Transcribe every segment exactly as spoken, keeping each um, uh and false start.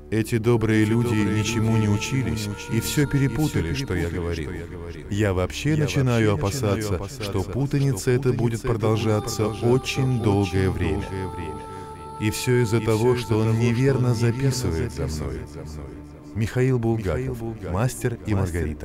Эти добрые люди ничему не учились и все перепутали, что я говорил. Я вообще начинаю опасаться, что путаница эта будет продолжаться очень долгое время. И все из-за того, что он неверно записывает за мной. Михаил Булгаков, «Мастер и Маргарита».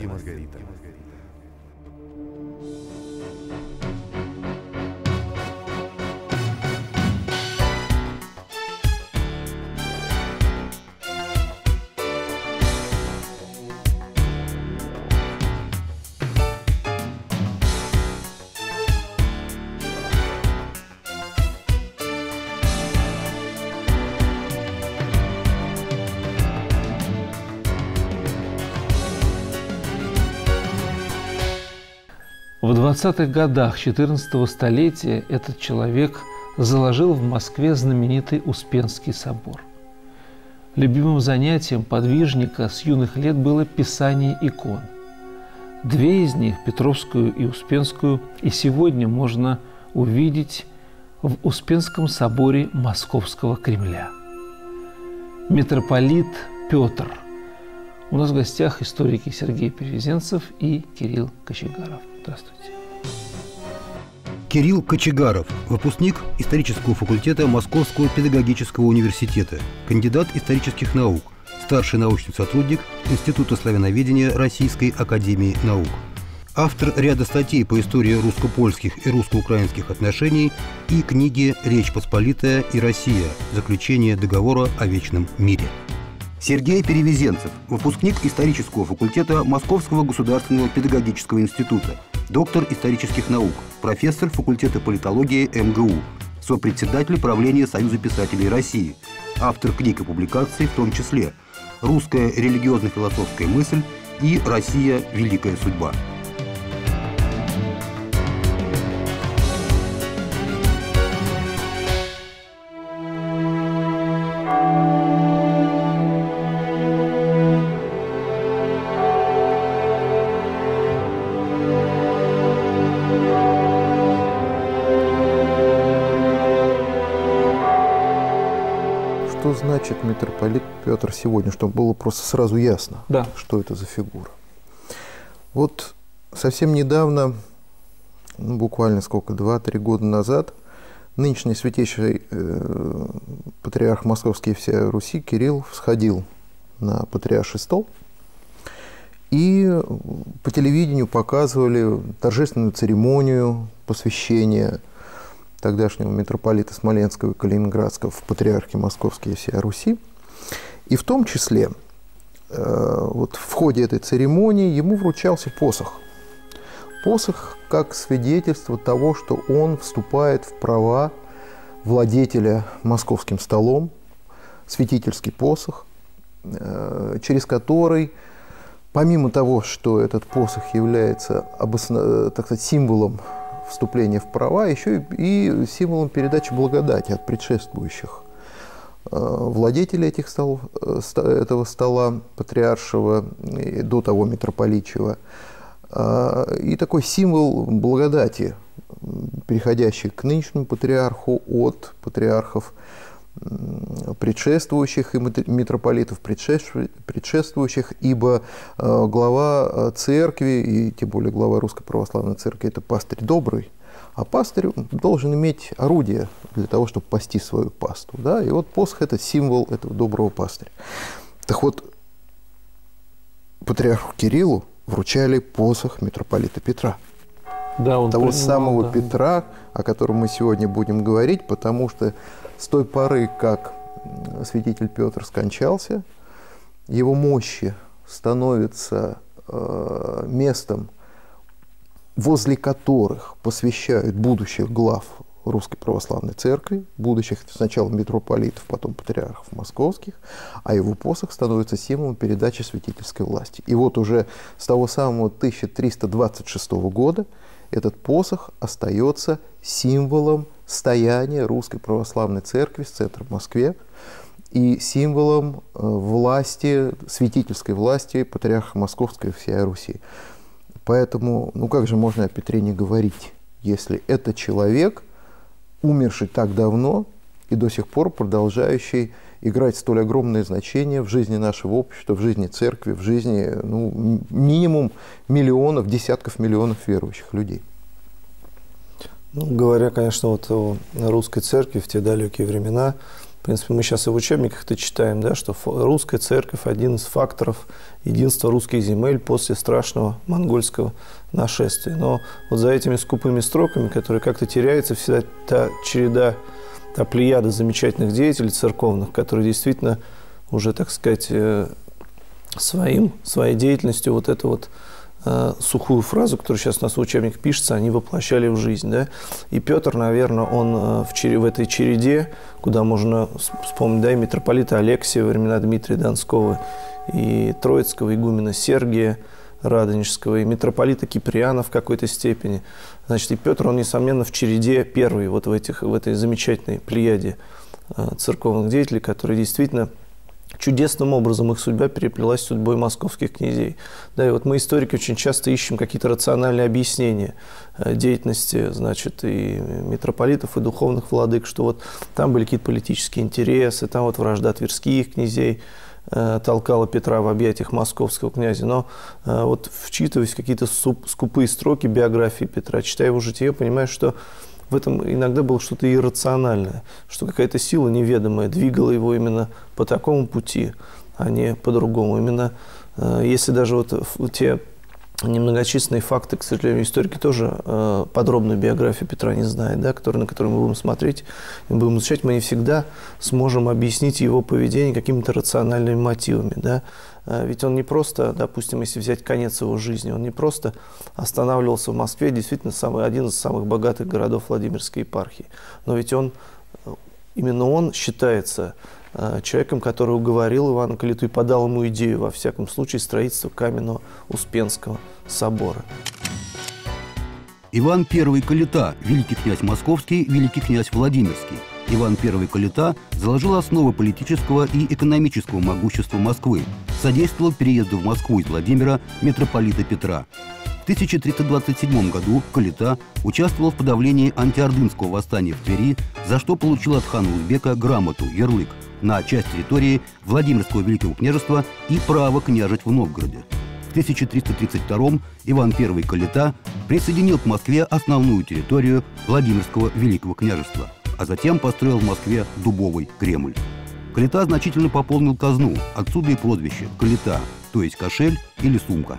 В двадцатых годах четырнадцатого столетия этот человек заложил в Москве знаменитый Успенский собор. Любимым занятием подвижника с юных лет было писание икон. Две из них, Петровскую и Успенскую, и сегодня можно увидеть в Успенском соборе Московского Кремля. Митрополит Петр. У нас в гостях историки Сергей Перевезенцев и Кирилл Кочегаров. Здравствуйте. Кирилл Кочегаров, выпускник исторического факультета Московского педагогического университета, кандидат исторических наук, старший научный сотрудник Института славяноведения Российской академии наук. Автор ряда статей по истории русско-польских и русско-украинских отношений и книги «Речь Посполитая и Россия. Заключение договора о вечном мире». Сергей Перевезенцев, выпускник исторического факультета Московского государственного педагогического института, доктор исторических наук, профессор факультета политологии эм гэ у, сопредседатель правления Союза писателей России, автор книг и публикаций, в том числе «Русская религиозно-философская мысль» и «Россия. Великая судьба». Что значит митрополит Петр сегодня, чтобы было просто сразу ясно, Да. что это за фигура? Вот совсем недавно, ну, буквально сколько, два-три года назад, нынешний святейший э, патриарх Московский и всей Руси Кирилл всходил на патриарший стол, и по телевидению показывали торжественную церемонию посвящения тогдашнего митрополита Смоленского и Калининградского в патриархе Московской и всей Руси. И в том числе э, вот в ходе этой церемонии ему вручался посох. Посох как свидетельство того, что он вступает в права владетеля московским столом, святительский посох, э, через который, помимо того, что этот посох является обоснов... так сказать, символом вступления в права, еще и символом передачи благодати от предшествующих владетелей этих столов, этого стола патриаршего, до того митрополичьего. И такой символ благодати, переходящий к нынешнему патриарху от патриархов предшествующих и митрополитов предшествующих, ибо глава церкви, и тем более глава Русской Православной Церкви, это пастырь добрый, а пастырь должен иметь орудие для того, чтобы пасти свою пасту. Да? И вот посох – это символ этого доброго пастыря. Так вот, патриарху Кириллу вручали посох митрополита Петра. Да, он того принимал, самого да. Петра, о котором мы сегодня будем говорить, потому что с той поры, как святитель Петр скончался, его мощи становятся э, местом, возле которых посвящают будущих глав Русской Православной Церкви, будущих сначала митрополитов, потом патриархов московских, а его посох становится символом передачи святительской власти. И вот уже с того самого тысяча триста двадцать шестого года этот посох остается символом стояния Русской Православной Церкви с центром в Москве и символом власти, святительской власти патриарха Московской и всей Руси. Поэтому, ну как же можно о Петре не говорить, если это человек, умерший так давно и до сих пор продолжающий играть столь огромное значение в жизни нашего общества, в жизни церкви, в жизни ну, минимум миллионов, десятков миллионов верующих людей. Ну, говоря, конечно, вот о русской церкви в те далекие времена, в принципе, мы сейчас и в учебниках это читаем, да, что русская церковь – один из факторов единства русских земель после страшного монгольского нашествия. Но вот за этими скупыми строками, которые как-то теряется, всегда та череда, та плеяда замечательных деятелей церковных, которые действительно уже, так сказать, своим, своей деятельностью вот это вот сухую фразу, которая сейчас у нас в учебниках пишется, они воплощали в жизнь. Да? И Петр, наверное, он в, чере, в этой череде, куда можно вспомнить, да, и митрополита Алексия во времена Дмитрия Донского, и Троицкого игумена Сергия Радонежского, и митрополита Киприана в какой-то степени. Значит, и Петр, он, несомненно, в череде первый вот в, этих, в этой замечательной плеяде церковных деятелей, которые действительно чудесным образом их судьба переплелась с судьбой московских князей. Да, и вот мы, историки, очень часто ищем какие-то рациональные объяснения деятельности, значит, и митрополитов, и духовных владык, что вот там были какие-то политические интересы, там вот вражда тверских князей э, толкала Петра в объятиях московского князя. Но э, вот вчитываясь в какие-то скупые строки биографии Петра, читая его житие, понимаешь, что в этом иногда было что-то иррациональное, что какая-то сила неведомая двигала его именно по такому пути, а не по-другому. Именно э, если даже вот те немногочисленные факты, к сожалению, историки тоже э, подробную биографию Петра не знают, да, которые, на которые мы будем смотреть и будем изучать, мы не всегда сможем объяснить его поведение какими-то рациональными мотивами. Да. Ведь он не просто, допустим, если взять конец его жизни, он не просто останавливался в Москве, действительно самый, один из самых богатых городов Владимирской епархии. Но ведь он, именно он считается человеком, который уговорил Ивана Калиту и подал ему идею, во всяком случае, строительства каменного Успенского собора. Иван Первый Калита, великий князь Московский, великий князь Владимирский. Иван Первый Калита заложил основы политического и экономического могущества Москвы, содействовал переезду в Москву из Владимира митрополита Петра. В тысяча триста двадцать седьмом году Калита участвовал в подавлении антиордынского восстания в Твери, за что получил от хана Узбека грамоту, ярлык, на часть территории Владимирского Великого княжества и право княжить в Новгороде. В тысяча триста тридцать втором Иван Первый Калита присоединил к Москве основную территорию Владимирского Великого княжества, а затем построил в Москве Дубовый Кремль. Калита значительно пополнил казну, отсюда и прозвище Калита, то есть кошель или сумка.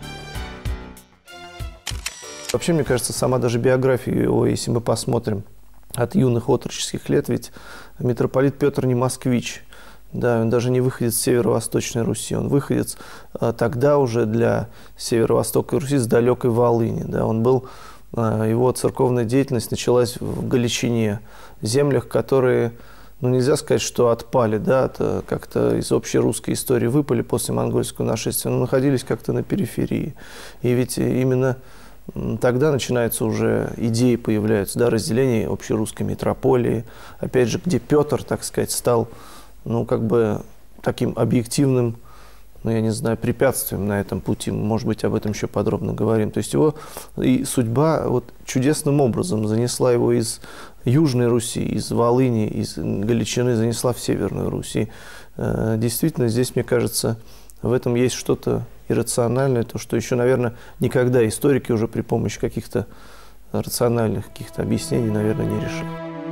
Вообще, мне кажется, сама даже биография его, если мы посмотрим от юных отроческих лет, ведь митрополит Петр не москвич, да, он даже не выходец с северо-восточной Руси, он выходец а, тогда уже для северо-восточной Руси с далекой Волыни, да, он был, а, его церковная деятельность началась в Галичине, землях, которые, ну, нельзя сказать, что отпали, да, как-то из общей русской истории выпали после монгольского нашествия, но находились как-то на периферии. И ведь именно тогда начинаются уже идеи, появляются, да, разделение общерусской митрополии, опять же, где Петр, так сказать, стал, ну, как бы таким объективным, ну, я не знаю, препятствием на этом пути. Мы, может быть, об этом еще подробно говорим. То есть его и судьба вот чудесным образом занесла его из Южной Руси, из Волыни, из Галичины, занесла в Северную Русь. И, э, действительно, здесь, мне кажется, в этом есть что-то иррациональное, то, что еще, наверное, никогда историки уже при помощи каких-то рациональных каких-то объяснений, наверное, не решили.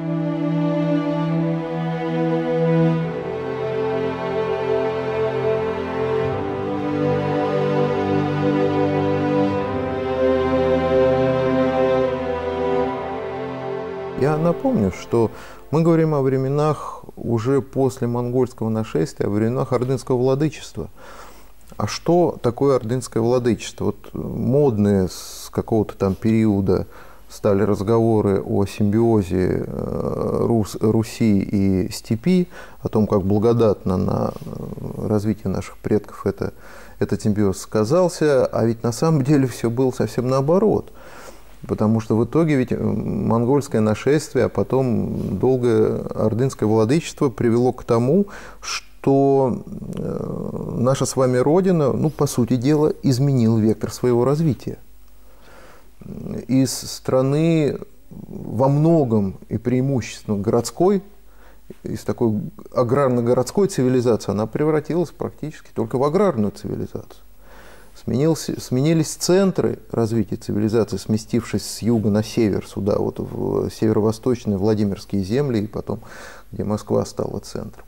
Я напомню, что мы говорим о временах уже после монгольского нашествия, о временах ордынского владычества. А что такое ордынское владычество? Вот модные с какого-то там периода стали разговоры о симбиозе Рус, Руси и степи, о том, как благодатно на развитие наших предков это, этот симбиоз сказался, а ведь на самом деле все было совсем наоборот. Потому что в итоге ведь монгольское нашествие, а потом долгое ордынское владычество привело к тому, что наша с вами Родина, ну, по сути дела, изменила вектор своего развития. Из страны во многом и преимущественно городской из такой аграрно-городской цивилизации, она превратилась практически только в аграрную цивилизацию. Сменился, сменились центры развития цивилизации, сместившись с юга на север, сюда, вот в северо-восточные Владимирские земли, и потом, где Москва стала центром.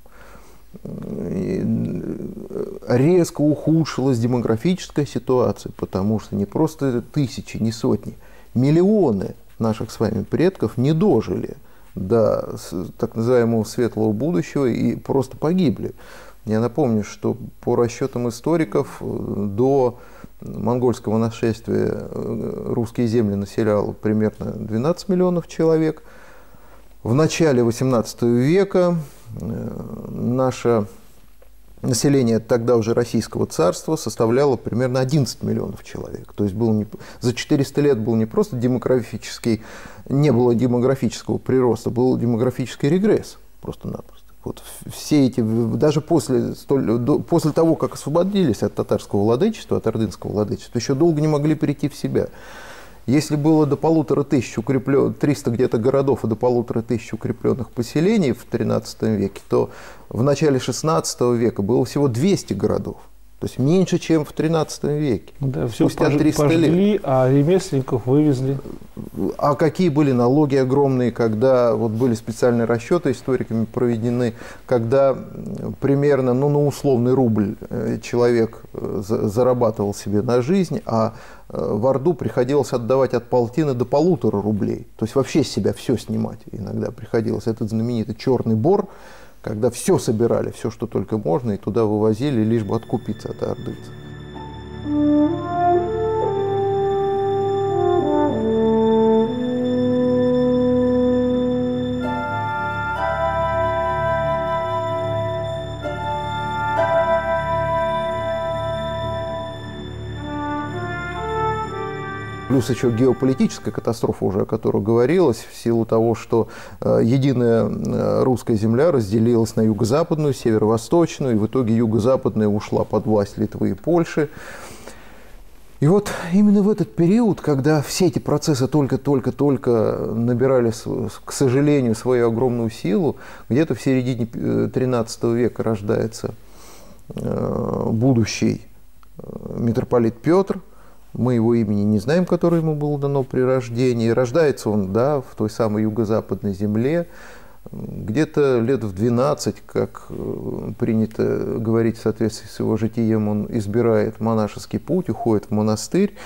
И резко ухудшилась демографическая ситуация, потому что не просто тысячи, не сотни, миллионы наших с вами предков не дожили до так называемого светлого будущего и просто погибли. Я напомню, что по расчетам историков до монгольского нашествия русские земли населяло примерно двенадцать миллионов человек. В начале восемнадцатого века наше население тогда уже Российского царства составляло примерно одиннадцать миллионов человек. То есть был не, за четыреста лет был не просто демографический, не было демографического прироста, был демографический регресс просто-напросто. Вот все эти, даже после, столь, до, после того, как освободились от татарского владычества, от ордынского владычества, еще долго не могли прийти в себя. Если было до полутора тысяч укрепленных, триста где-то городов и до полутора тысяч укрепленных поселений в тринадцатом веке, то в начале шестнадцатого века было всего двести городов. То есть меньше, чем в тринадцатом веке. Да, все спустя триста лет. А ремесленников вывезли. А какие были налоги огромные, когда вот были специальные расчеты историками проведены, когда примерно ну, на условный рубль человек зарабатывал себе на жизнь, а в Орду приходилось отдавать от полтины до полутора рублей. То есть вообще с себя все снимать иногда приходилось. Этот знаменитый черный бор, когда все собирали, все, что только можно, и туда вывозили, лишь бы откупиться от ордынцев. Плюс еще геополитическая катастрофа, уже о которой говорилось, в силу того, что э, единая э, русская земля разделилась на юго-западную, северо-восточную, и в итоге юго-западная ушла под власть Литвы и Польши. И вот именно в этот период, когда все эти процессы только-только-только набирали, к сожалению, свою огромную силу, где-то в середине тринадцатого века рождается э, будущий митрополит Петр. Мы его имени не знаем, которое ему было дано при рождении. Рождается он, да, в той самой юго-западной земле. Где-то лет в двенадцать, как принято говорить в соответствии с его житием, он избирает монашеский путь, уходит в монастырь.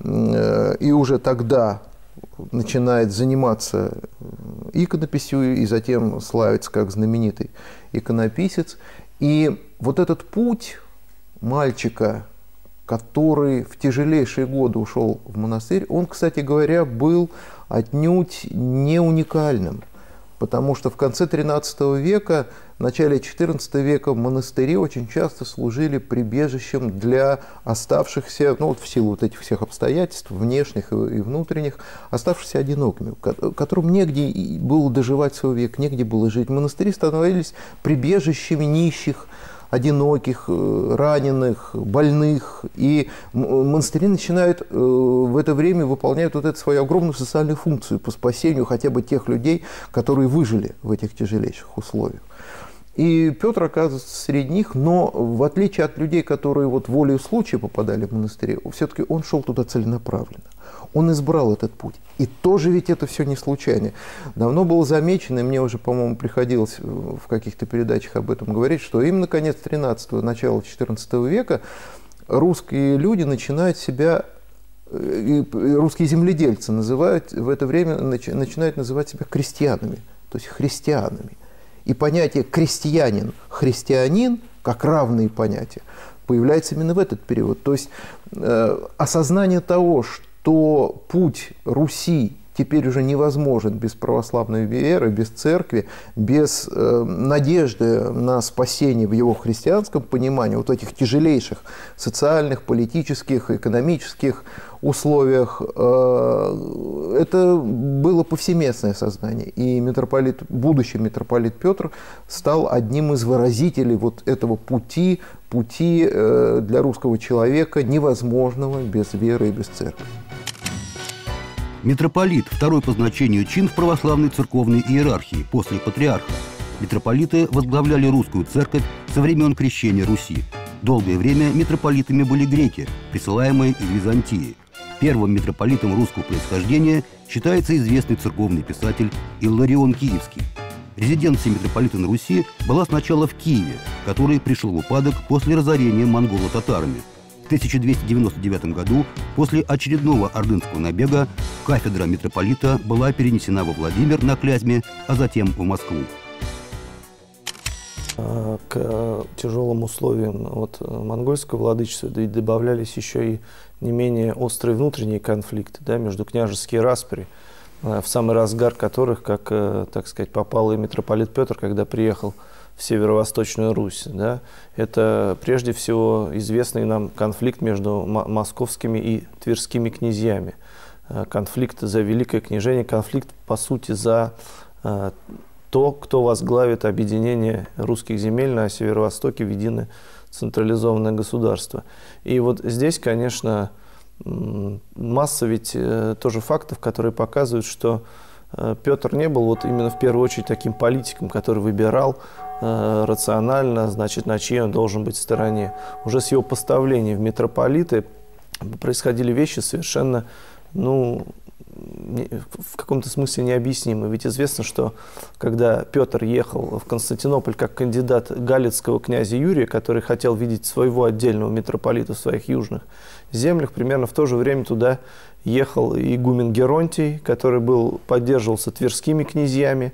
И уже тогда начинает заниматься иконописью и затем славится как знаменитый иконописец. И вот этот путь мальчика, который в тяжелейшие годы ушел в монастырь, он, кстати говоря, был отнюдь не уникальным, потому что в конце тринадцатого века, в начале четырнадцатого века монастыри очень часто служили прибежищем для оставшихся, ну вот в силу вот этих всех обстоятельств, внешних и внутренних, оставшихся одинокими, которым негде было доживать свой век, негде было жить. Монастыри становились прибежищами нищих, одиноких, раненых, больных. И монастыри начинают в это время выполнять вот эту свою огромную социальную функцию по спасению хотя бы тех людей, которые выжили в этих тяжелейших условиях. И Петр оказывается среди них, но в отличие от людей, которые вот волею случая попадали в монастыри, все-таки он шел туда целенаправленно. Он избрал этот путь. И тоже ведь это все не случайно. Давно было замечено, и мне уже, по-моему, приходилось в каких-то передачах об этом говорить, что именно конец тринадцатого, начало четырнадцатого века русские люди начинают себя, русские земледельцы называют, в это время начинают называть себя крестьянами, то есть христианами. И понятие крестьянин, христианин, как равные понятия, появляется именно в этот период. То есть э, осознание того, что путь Руси теперь уже невозможен без православной веры, без церкви, без э, надежды на спасение в его христианском понимании, вот в этих тяжелейших социальных, политических, экономических условиях, э, это было повсеместное сознание. И митрополит, будущий митрополит Петр стал одним из выразителей вот этого пути, пути э, для русского человека невозможного без веры и без церкви. Митрополит – второй по значению чин в православной церковной иерархии после патриарха. Митрополиты возглавляли русскую церковь со времен крещения Руси. Долгое время митрополитами были греки, присылаемые из Византии. Первым митрополитом русского происхождения считается известный церковный писатель Илларион Киевский. Резиденция митрополита на Руси была сначала в Киеве, который пришел в упадок после разорения монголо-татарами. В тысяча двести девяносто девятом году, после очередного ордынского набега, кафедра митрополита была перенесена во Владимир на Клязьме, а затем в Москву. К тяжелым условиям вот, монгольского владычества добавлялись еще и не менее острые внутренние конфликты, да, между княжеские распри, в самый разгар которых, как, так сказать, попал и митрополит Петр, когда приехал в Северо-Восточную Русь. Да. Это прежде всего известный нам конфликт между московскими и тверскими князьями. Конфликт за великое княжение, конфликт, по сути, за то, кто возглавит объединение русских земель на северо-востоке в единое централизованное государство. И вот здесь, конечно, масса ведь тоже фактов, которые показывают, что Петр не был вот именно в первую очередь таким политиком, который выбирал рационально, значит, на чьей он должен быть стороне. Уже с его поставления в митрополиты происходили вещи совершенно, ну, в каком-то смысле необъяснимы. Ведь известно, что когда Петр ехал в Константинополь как кандидат галицкого князя Юрия, который хотел видеть своего отдельного митрополита в своих южных землях, примерно в то же время туда ехал игумен Геронтий, который был, поддерживался тверскими князьями,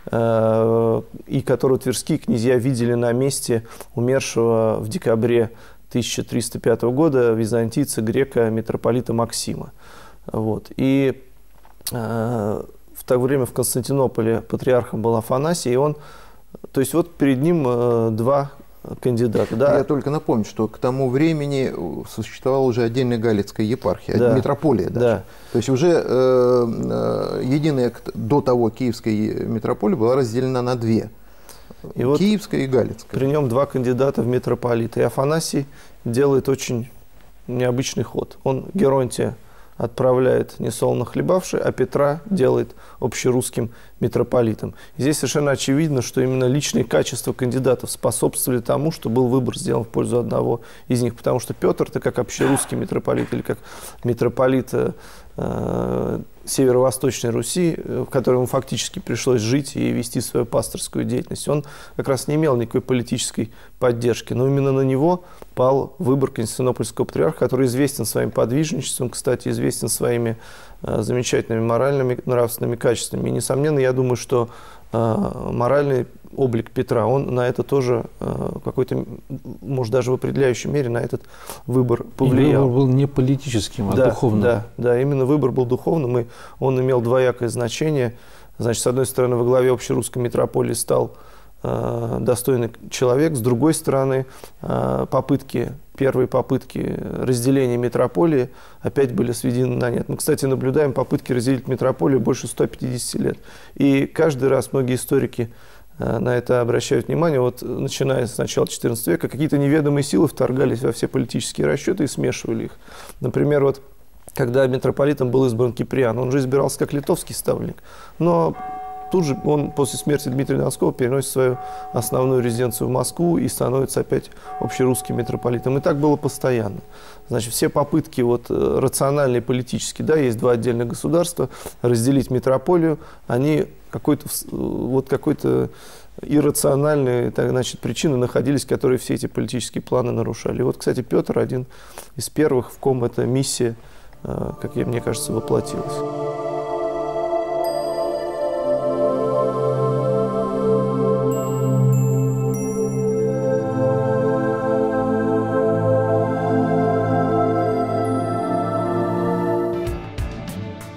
э, и которого тверские князья видели на месте умершего в декабре тысяча триста пятого года византийца грека митрополита Максима. Вот. И э, в то время в Константинополе патриархом был Афанасий, и он, то есть вот перед ним э, два кандидата. Да? Я только напомню, что к тому времени существовала уже отдельная галицкая епархия, да. Митрополия даже. Да. То есть уже э, э, единая до того киевская митрополия была разделена на две. И Киевская вот и Галицкая. При нем два кандидата в митрополиты. И Афанасий делает очень необычный ход. Он Геронтия отправляет несолоно хлебавший, а Петра делает общерусским митрополитом. И здесь совершенно очевидно, что именно личные качества кандидатов способствовали тому, что был выбор сделан в пользу одного из них. Потому что Петр-то как общерусский митрополит или как митрополит э, Северо-Восточной Руси, в которой ему фактически пришлось жить и вести свою пасторскую деятельность, он как раз не имел никакой политической поддержки. Но именно на него пал выбор константинопольского патриарха, который известен своим подвижничеством, кстати, известен своими э, замечательными моральными, нравственными качествами. И, несомненно, я думаю, что э, моральный облик Петра, он на это тоже э, какой-то, может, даже в определяющей мере на этот выбор повлиял. И выбор был не политическим, а да, духовным. Да, да, именно выбор был духовным, и он имел двоякое значение. Значит, с одной стороны, во главе общерусской митрополии стал э, достойный человек, с другой стороны, э, попытки, первые попытки разделения митрополии опять были сведены на нет. Мы, кстати, наблюдаем попытки разделить митрополию больше ста пятидесяти лет. И каждый раз многие историки на это обращают внимание. Вот начиная с начала четырнадцатого века какие-то неведомые силы вторгались во все политические расчеты и смешивали их. Например, вот когда митрополитом был избран Киприан, он же избирался как литовский ставленник, но тут же он после смерти Дмитрия Донского переносит свою основную резиденцию в Москву и становится опять общерусским митрополитом. И так было постоянно. Значит, все попытки вот, рациональные, политические, да, есть два отдельных государства, разделить митрополию, они какой-то вот, какой-то иррациональные, так, значит, причины находились, которые все эти политические планы нарушали. И вот, кстати, Петр один из первых, в ком эта миссия, как мне кажется, воплотилась.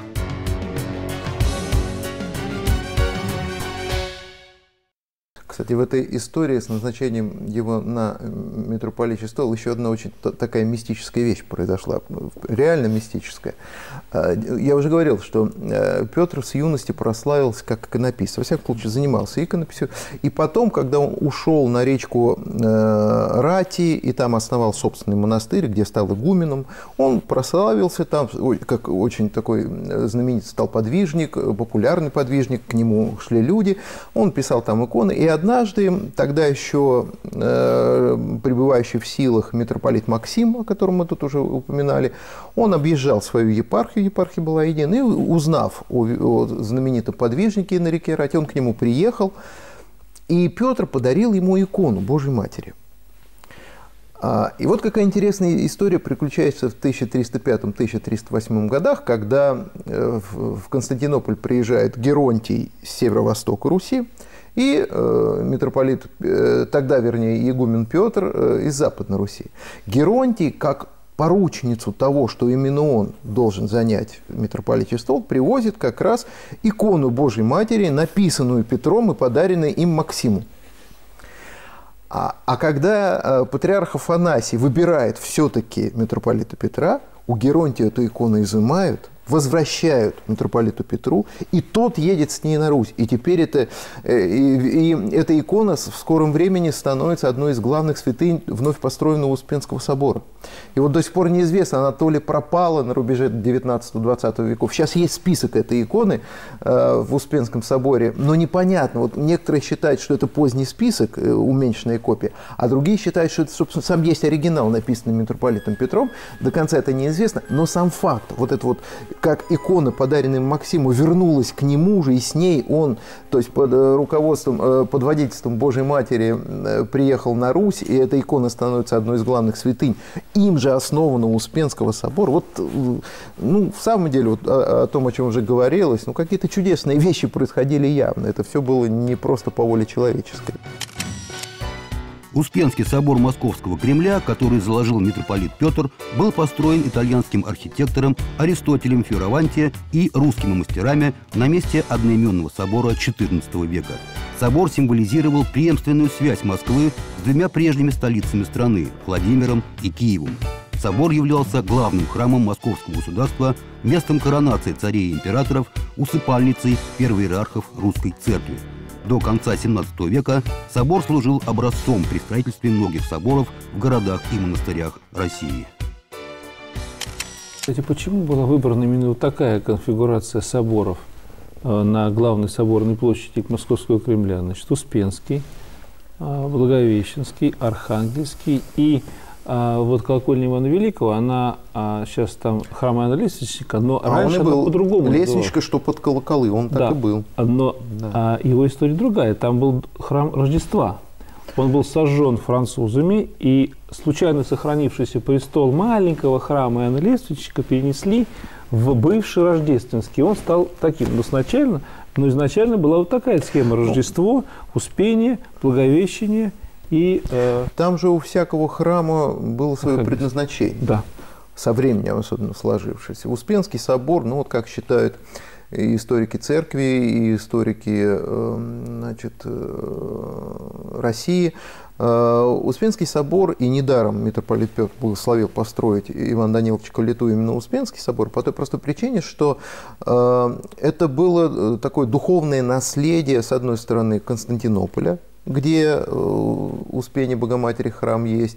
Кстати, в этой истории с назначением его на митрополичий стол еще одна очень такая мистическая вещь произошла, реально мистическая. Я уже говорил, что Петр с юности прославился как иконописец, во всяком случае занимался иконописью, и потом, когда он ушел на речку Рати и там основал собственный монастырь, где стал игуменом, он прославился там, как очень такой знаменитый стал подвижник, популярный подвижник, к нему шли люди, он писал там иконы, и однажды, тогда еще э, пребывающий в силах митрополит Максим, о котором мы тут уже упоминали, он объезжал свою епархию, епархия была единая, и узнав о, о знаменитом подвижнике на реке Рати, он к нему приехал, и Петр подарил ему икону Божьей Матери. И вот какая интересная история приключается в тысяча триста пятом — тысяча триста восьмом годах, когда в Константинополь приезжает Геронтий с северо-востока Руси и митрополит, тогда, вернее, игумен Петр из Западной Руси. Геронтий, как поручницу того, что именно он должен занять митрополичий стол, привозит как раз икону Божьей Матери, написанную Петром и подаренную им Максиму. А, а когда а, патриарх Афанасий выбирает все-таки митрополита Петра, у Геронтия эту икону изымают, возвращают митрополиту Петру, и тот едет с ней на Русь. И теперь это, и, и эта икона в скором времени становится одной из главных святынь вновь построенного Успенского собора. И вот до сих пор неизвестно, она то ли пропала на рубеже девятнадцатого-двадцатого веков. Сейчас есть список этой иконы э, в Успенском соборе, но непонятно. Вот некоторые считают, что это поздний список, э, уменьшенная копия, а другие считают, что это, собственно, сам есть оригинал, написанный митрополитом Петром. До конца это неизвестно, но сам факт, вот это вот, как икона, подаренная Максиму, вернулась к нему же, и с ней он, то есть под руководством, под водительством Божьей Матери приехал на Русь, и эта икона становится одной из главных святынь, им же основанного Успенского собора. Вот, ну, в самом деле, вот о, о том, о чем уже говорилось, ну, какие-то чудесные вещи происходили явно. Это все было не просто по воле человеческой. Успенский собор Московского Кремля, который заложил митрополит Петр, был построен итальянским архитектором Аристотелем Фиораванти и русскими мастерами на месте одноименного собора четырнадцатого века. Собор символизировал преемственную связь Москвы с двумя прежними столицами страны – Владимиром и Киевом. Собор являлся главным храмом московского государства, местом коронации царей и императоров, усыпальницей первоиерархов русской церкви. До конца семнадцатого века собор служил образцом при строительстве многих соборов в городах и монастырях России. Кстати, почему была выбрана именно вот такая конфигурация соборов на главной соборной площади Московского Кремля? Значит, Успенский, Благовещенский, Архангельский и а вот колокольня Ивана Великого, она а, сейчас там храм Иоанна Лестничника, но а раньше она по-другому. Лестничка, что под колоколы, он да, так и был. Но да. а, его история другая. Там был храм Рождества. Он был сожжен французами, и случайно сохранившийся престол маленького храма Иоанна Лестничника перенесли в бывший Рождественский. Он стал таким. Но сначала, но изначально была вот такая схема: Рождество, Успение, Благовещение. И, э, там же у всякого храма было свое Ходить. предназначение, да. со временем особенно сложившееся. Успенский собор, ну вот как считают и историки церкви, и историки э, значит, э, России, э, Успенский собор, и недаром митрополит Петр благословил построить Иван Данилович Калиту именно Успенский собор, по той простой причине, что э, это было такое духовное наследие, с одной стороны, Константинополя, где Успение Богоматери храм есть.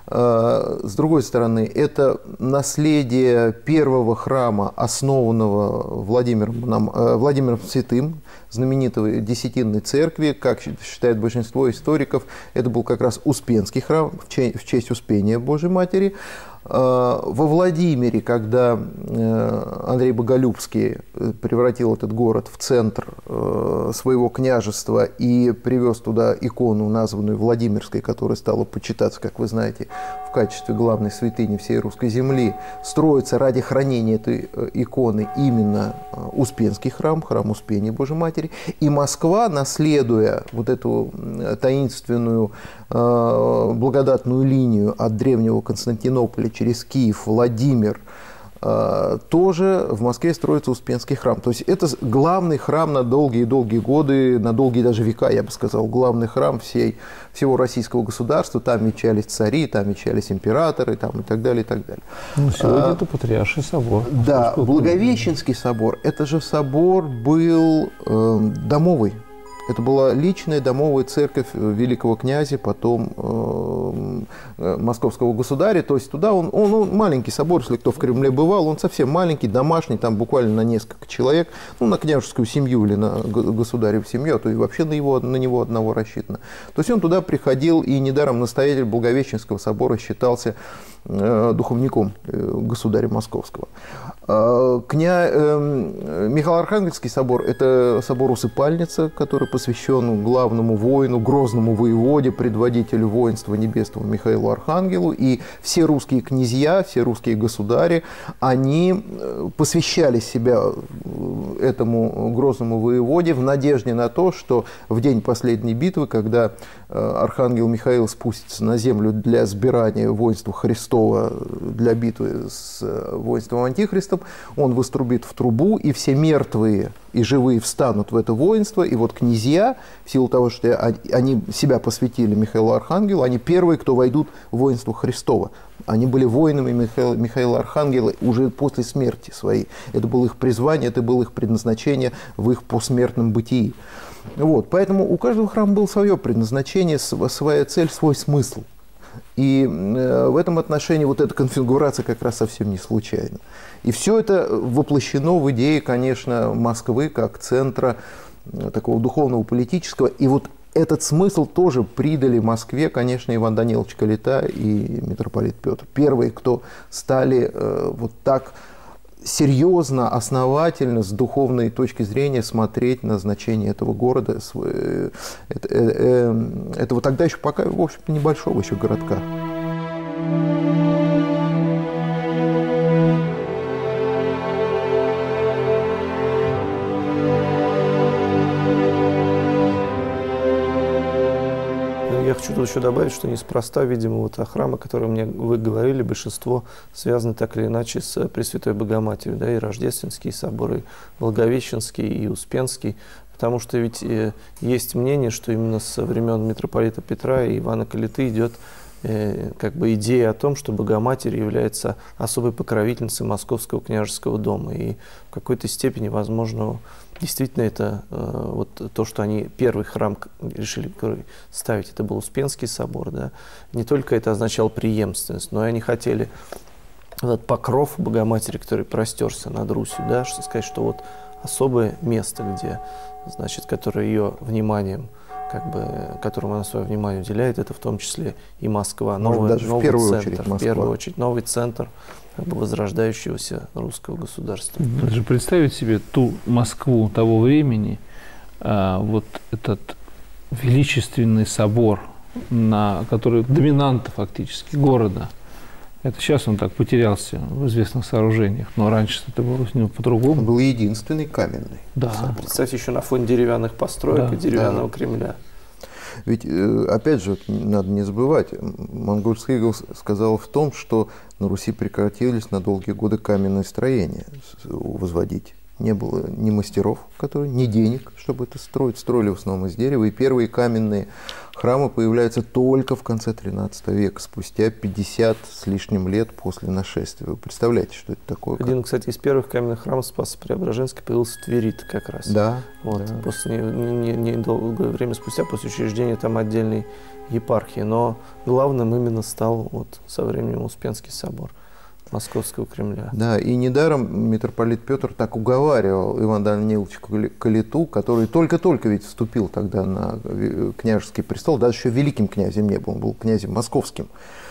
С другой стороны, это наследие первого храма, основанного Владимиром, Владимиром Святым, знаменитой Десятинной церкви. Как считает большинство историков, это был как раз Успенский храм в честь Успения Божьей Матери. Во Владимире, когда Андрей Боголюбский превратил этот город в центр своего княжества и привез туда икону, названную Владимирской, которая стала почитаться, как вы знаете, в качестве главной святыни всей русской земли, строится ради хранения этой иконы именно Успенский храм, храм Успения Божьей Матери. И Москва, наследуя вот эту таинственную благодатную линию от древнего Константинополя через Киев, Владимир, тоже в Москве строится Успенский храм. То есть это главный храм на долгие-долгие годы, на долгие даже века, я бы сказал, главный храм всей, всего российского государства. Там венчались цари, там венчались императоры, там и так далее, и так далее. Ну, сегодня а, это Патриарший собор. Да, Благовещенский собор, это же собор был э, домовый. Это была личная домовая церковь великого князя, потом э, московского государя. То есть туда он, он, он маленький собор, если кто в Кремле бывал, он совсем маленький, домашний, там буквально на несколько человек, ну, на княжескую семью или на государеву семью, а то и вообще на, его, на него одного рассчитано. То есть он туда приходил, и недаром настоятель Благовещенского собора считался э, духовником э, государя московского. Э, кня... э, Михаил-Архангельский собор – это собор-усыпальница, который посвящен главному воину, грозному воеводе, предводителю воинства небесного Михаилу Архангелу. И все русские князья, все русские государи, они посвящали себя этому грозному воеводе в надежде на то, что в день последней битвы, когда Архангел Михаил спустится на землю для сбирания воинства Христова для битвы с воинством Антихристом, он вострубит в трубу, и все мертвые и живые встанут в это воинство, и вот князья, в силу того, что они себя посвятили Михаилу Архангелу, они первые, кто войдут в воинство Христова. Они были воинами Михаила, Михаила Архангела уже после смерти своей. Это было их призвание, это было их предназначение в их посмертном бытии. Вот. Поэтому у каждого храма было свое предназначение, своя цель, свой смысл. И в этом отношении вот эта конфигурация как раз совсем не случайна. И все это воплощено в идее, конечно, Москвы как центра такого духовного, политического. И вот этот смысл тоже придали Москве, конечно, Иван Данилович Калита и митрополит Петр. Первые, кто стали вот так серьезно, основательно, с духовной точки зрения смотреть на значение этого города, этого тогда еще пока, в общем-то, небольшого еще городка. Я хочу тут еще добавить, что неспроста, видимо, вот о храме, о котором мне вы говорили, большинство связано так или иначе с Пресвятой Богоматерью, да, и Рождественский собор, и Благовещенский, и Успенский, потому что ведь э, есть мнение, что именно со времен митрополита Петра и Ивана Калиты идет э, как бы идея о том, что Богоматерь является особой покровительницей Московского княжеского дома, и в какой-то степени, возможно, действительно, это э, вот то, что они первый храм решили ставить, это был Успенский собор, да. Не только это означало преемственность, но и они хотели этот покров Богоматери, который простерся над Русью, да, что сказать, что вот особое место, где, значит, которое ее вниманием, как бы, которому она свое внимание уделяет, это в том числе и Москва, новый, даже новый в первую центр, очередь Москва. в первую очередь новый центр как бы возрождающегося русского государства. Даже представить себе ту Москву того времени, а, вот этот величественный собор, на, который доминанта фактически города. Это сейчас он так потерялся в известных сооружениях, но раньше это было с ним по-другому. Он был единственный каменный. Да. Представьте, еще на фоне деревянных построек Да. и деревянного Да. Кремля. Ведь, опять же, надо не забывать, монгольский игл сказал в том, что на Руси прекратились на долгие годы каменные строения возводить. Не было ни мастеров, которые, ни денег, чтобы это строить. Строили в основном из дерева. И первые каменные храмы появляются только в конце тринадцатого века, спустя пятьдесят с лишним лет после нашествия. Вы представляете, что это такое? Один, кстати, из первых каменных храмов Спасо-Преображенский появился в Твери как раз. Да. Вот, да. После недолгое время спустя, после учреждения там отдельной епархии. Но главным именно стал вот со временем Успенский собор Московского Кремля. Да, и недаром митрополит Петр так уговаривал Ивана Даниловича Калиту, который только-только ведь вступил тогда на княжеский престол, даже еще великим князем не был, он был князем московским.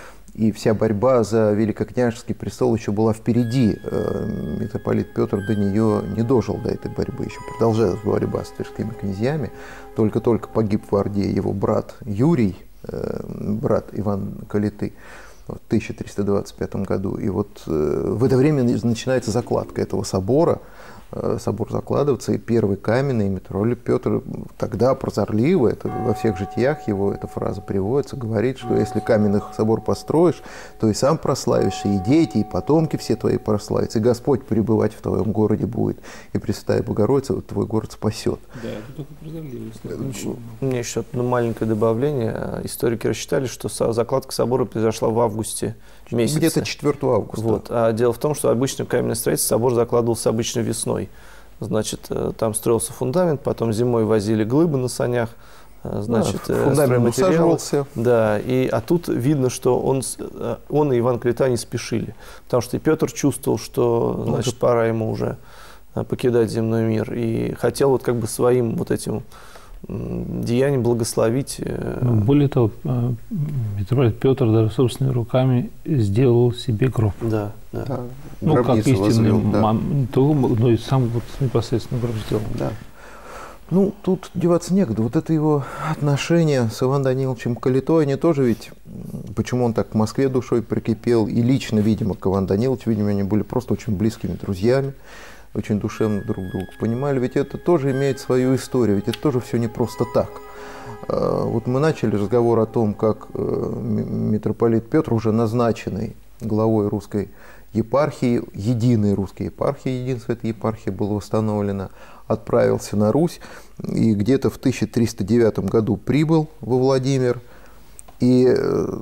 И вся борьба за великокняжеский престол еще была впереди. Митрополит Петр до нее не дожил, до этой борьбы. Еще продолжалась борьба с тверскими князьями. Только-только погиб в Орде его брат Юрий, брат Ивана Калиты. в тысяча триста двадцать пятом году. И вот э, в это время начинается закладка этого собора. Э, собор закладывается, и первый каменный митрополит Петр тогда прозорливо, это во всех житиях его эта фраза приводится, говорит, что если каменный собор построишь, то и сам прославишься, и дети, и потомки все твои прославятся, и Господь пребывать в твоем городе будет, и Пресвятая Богородица твой город спасет. Да, это только прозорливость. У меня еще одно маленькое добавление. Историки рассчитали, что закладка собора произошла в августе месяце. Где-то четвёртого августа. Вот. А дело в том, что обычно каменное строительство собор закладывался обычно весной. Значит, там строился фундамент, потом зимой возили глыбы на санях. Значит, да, фундамент усаживался. Да, и, а тут видно, что он, он и Иван Калита не спешили. Потому что и Петр чувствовал, что, значит, пора ему уже покидать земной мир. И хотел вот как бы своим вот этим деянием благословить. Более того, митрополит Петр даже собственными руками сделал себе гроб. Да, да. да. Ну, как истинный возвел, да. мам, то, но и сам вот непосредственно гроб сделал. Да. Ну, тут деваться некуда. Вот это его отношение с Иваном Даниловичем Калитой, они тоже ведь, почему он так к Москве душой прикипел, и лично, видимо, к Ивану Даниловичу, видимо, они были просто очень близкими друзьями, очень душевно друг друга понимали, ведь это тоже имеет свою историю, ведь это тоже все не просто так. Вот мы начали разговор о том, как митрополит Петр, уже назначенный главой русской епархии, единой русской епархии, единство этой епархии было восстановлено, отправился на Русь и где-то в тысяча триста девятом году прибыл во Владимир, и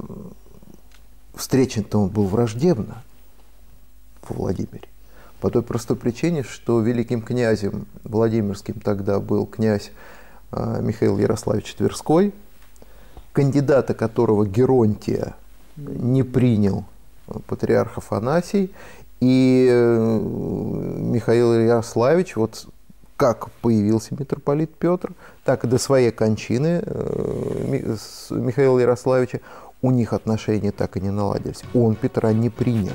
встречен-то он был враждебно во Владимире. По той простой причине, что великим князем Владимирским тогда был князь Михаил Ярославич Тверской, кандидата которого Геронтия не принял патриарх Афанасий, и Михаил Ярославич, вот как появился митрополит Петр, так и до своей кончины Михаила Ярославича у них отношения так и не наладились. Он Петра не принял.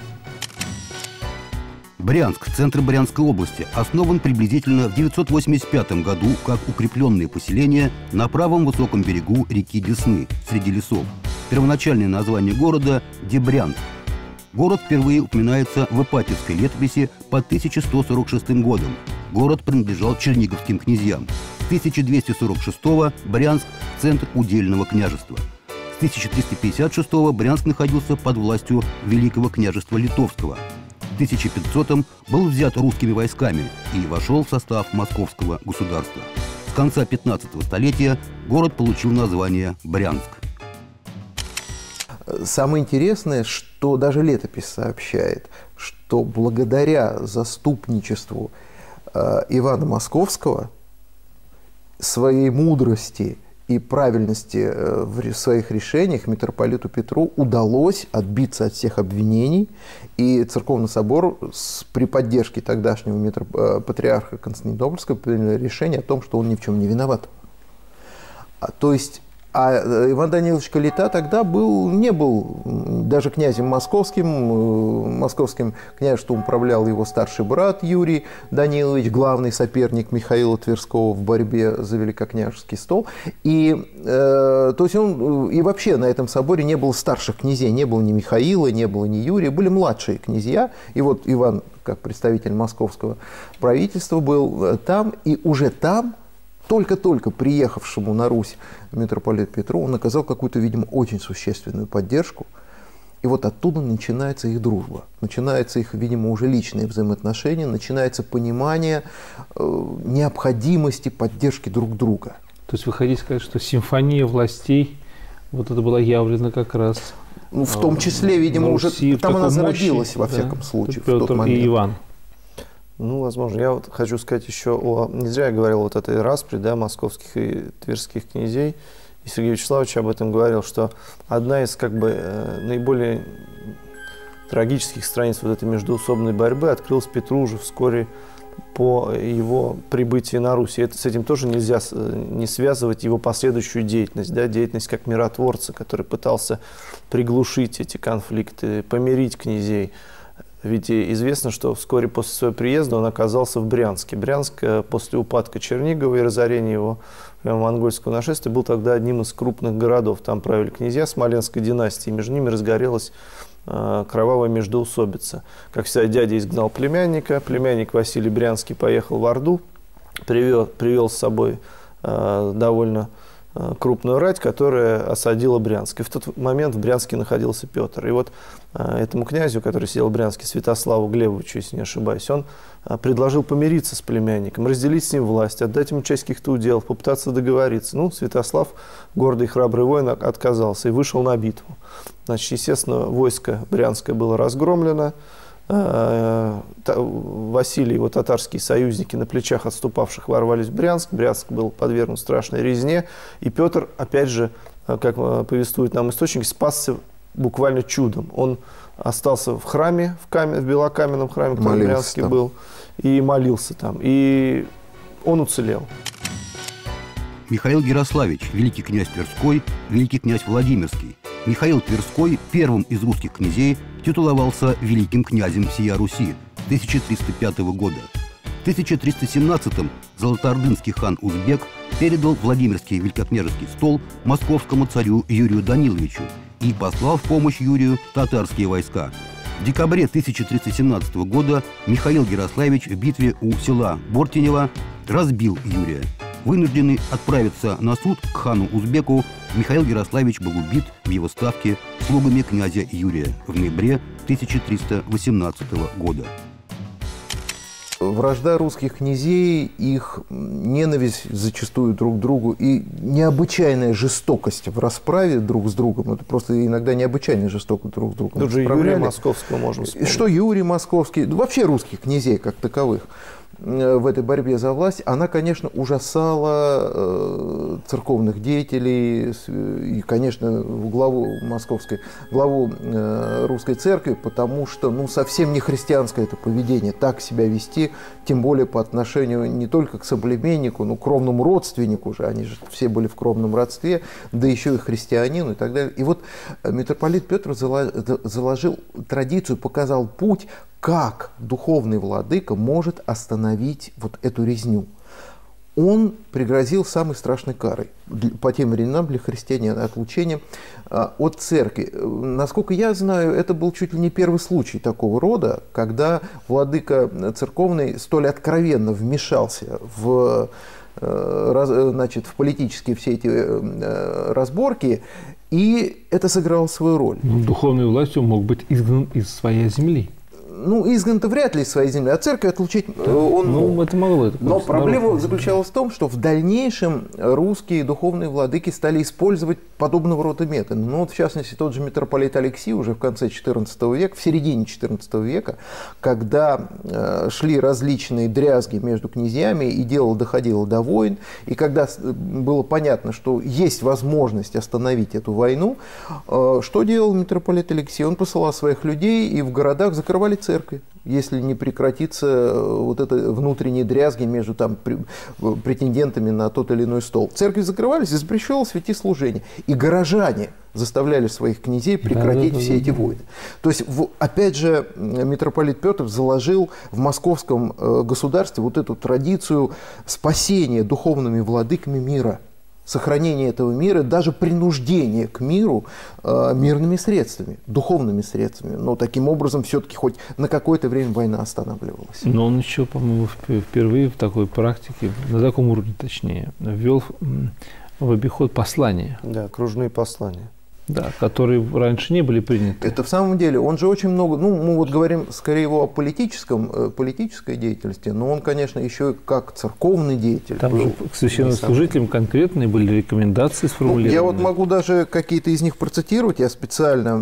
Брянск, центр Брянской области, основан приблизительно в девятьсот восемьдесят пятом году как укрепленное поселение на правом высоком берегу реки Десны, среди лесов. Первоначальное название города – Дебрянск. Город впервые упоминается в Ипатьевской летописи по тысяча сто сорок шестым годом. Город принадлежал черниговским князьям. С тысяча двести сорок шестого Брянск – центр удельного княжества. С тысяча триста пятьдесят шестого Брянск находился под властью Великого княжества Литовского. В тысяча пятисотом был взят русскими войсками и вошел в состав Московского государства. С конца пятнадцатого столетия город получил название Брянск. Самое интересное, что даже летопись сообщает, что благодаря заступничеству э, Ивана Московского, своей мудрости и правильности э, в своих решениях митрополиту Петру удалось отбиться от всех обвинений, и Церковный собор с, при поддержке тогдашнего митроп, э, патриарха Константинопольского принял решение о том, что он ни в чем не виноват. А, то есть А Иван Данилович Калита тогда был, не был даже князем московским. Московским княжеством управлял его старший брат Юрий Данилович, главный соперник Михаила Тверского в борьбе за великокняжеский стол. И, э, то есть он, и вообще на этом соборе не было старших князей, не было ни Михаила, не было ни Юрия, были младшие князья. И вот Иван, как представитель московского правительства, был там, и уже там, только-только приехавшему на Русь митрополиту Петру, он оказал какую-то, видимо, очень существенную поддержку. И вот оттуда начинается их дружба, начинается их, видимо, уже личные взаимоотношения, начинается понимание э, необходимости поддержки друг друга. То есть вы хотите сказать, что симфония властей, вот это была явлена как раз... Ну, в том числе, видимо, уже там она зародилась, во всяком случае, Петр в тот момент. И Иван. Ну, возможно. Я вот хочу сказать еще о... Не зря я говорил вот этой распри, да, московских и тверских князей. И Сергей Вячеславович об этом говорил, что одна из как бы наиболее трагических страниц вот этой междоусобной борьбы открылась Петру уже вскоре по его прибытии на Русь. И это, с этим тоже нельзя не связывать его последующую деятельность, да, деятельность как миротворца, который пытался приглушить эти конфликты, помирить князей. Ведь известно, что вскоре после своего приезда он оказался в Брянске. Брянск после упадка Чернигова и разорения его монгольского нашествия был тогда одним из крупных городов. Там правили князья Смоленской династии, между ними разгорелась э, кровавая междоусобица. Как всегда, дядя изгнал племянника, племянник Василий Брянский поехал в Орду, привел, привел с собой э, довольно э, крупную рать, которая осадила Брянск. И в тот момент в Брянске находился Петр. И вот э, этому князю, который сидел в Брянске, Святославу Глебовичу, если не ошибаюсь, он предложил помириться с племянником, разделить с ним власть, отдать ему часть каких-то уделов, попытаться договориться. Ну, Святослав, гордый и храбрый воин, отказался и вышел на битву. Значит, естественно, войско брянское было разгромлено. Василий и его татарские союзники на плечах отступавших ворвались в Брянск. Брянск был подвергнут страшной резне. И Петр, опять же, как повествует нам источники, спасся буквально чудом. Он остался в храме, в, камень, в белокаменном храме, который в Брянске был, и молился там. И он уцелел. Михаил Ярославич, великий князь Тверской, великий князь Владимирский. Михаил Тверской первым из русских князей титуловался великим князем всея Руси тысяча триста пятого года. В тысяча триста семнадцатом золотоордынский хан Узбек передал Владимирский великокняжеский стол московскому царю Юрию Даниловичу и послал в помощь Юрию татарские войска. В декабре тысяча триста семнадцатого года Михаил Ярославич в битве у села Бортенево разбил Юрия. Вынужденный отправиться на суд к хану Узбеку, Михаил Ярославич был убит в его ставке слугами князя Юрия в ноябре тысяча триста восемнадцатого года. Вражда русских князей, их ненависть зачастую друг к другу и необычайная жестокость в расправе друг с другом. Это просто иногда необычайная жестокость друг с другом. Тут же Юрия Московского можем вспомнить. Что Юрий Московский, вообще русских князей как таковых в этой борьбе за власть, она, конечно, ужасала э, церковных деятелей и, конечно, главу московской, главу э, русской церкви, потому что, ну, совсем не христианское это поведение, так себя вести, тем более по отношению не только к соплеменнику, но к кровному родственнику же, они же все были в кровном родстве, да еще и христианину и так далее. И вот митрополит Петр заложил традицию, показал путь, как духовный владыка может остановить вот эту резню. Он пригрозил самой страшной карой по тем временам для христиан отлучением от церкви. Насколько я знаю, это был чуть ли не первый случай такого рода, когда владыка церковный столь откровенно вмешался в, значит, в политические все эти разборки, и это сыграло свою роль. Духовной властью мог быть изгнан из своей земли. Ну, изгнан-то вряд ли из своей земли, а церковь отлучить да. он мог. Ну, это могло. Это Но проблема народ. заключалась в том, что в дальнейшем русские духовные владыки стали использовать подобного рода методы. Ну, вот, в частности, тот же митрополит Алексий уже в конце четырнадцатого века, в середине четырнадцатого века, когда э, шли различные дрязги между князьями, и дело доходило до войн, и когда было понятно, что есть возможность остановить эту войну, э, что делал митрополит Алексий? Он посылал своих людей, и в городах закрывали церкви, если не прекратится вот это внутренние дрязги между там претендентами на тот или иной стол. Церкви закрывались, и запрещалось вести служение. И горожане заставляли своих князей прекратить да, да, все да, эти да. войны. То есть, опять же, митрополит Петр заложил в московском государстве вот эту традицию спасения духовными владыками мира. Сохранение этого мира, даже принуждение к миру э, мирными средствами, духовными средствами. Но таким образом все-таки хоть на какое-то время война останавливалась. Но он еще, по-моему, впервые в такой практике, на таком уровне точнее, ввел в обиход послания. Да, кружные послания. Да, которые раньше не были приняты. Это в самом деле, он же очень много, ну, мы вот говорим скорее его о политическом, политической деятельности, но он, конечно, еще и как церковный деятель. Там был, же к священнослужителям конкретные были рекомендации сформулированы. Ну, я вот могу даже какие-то из них процитировать, я специально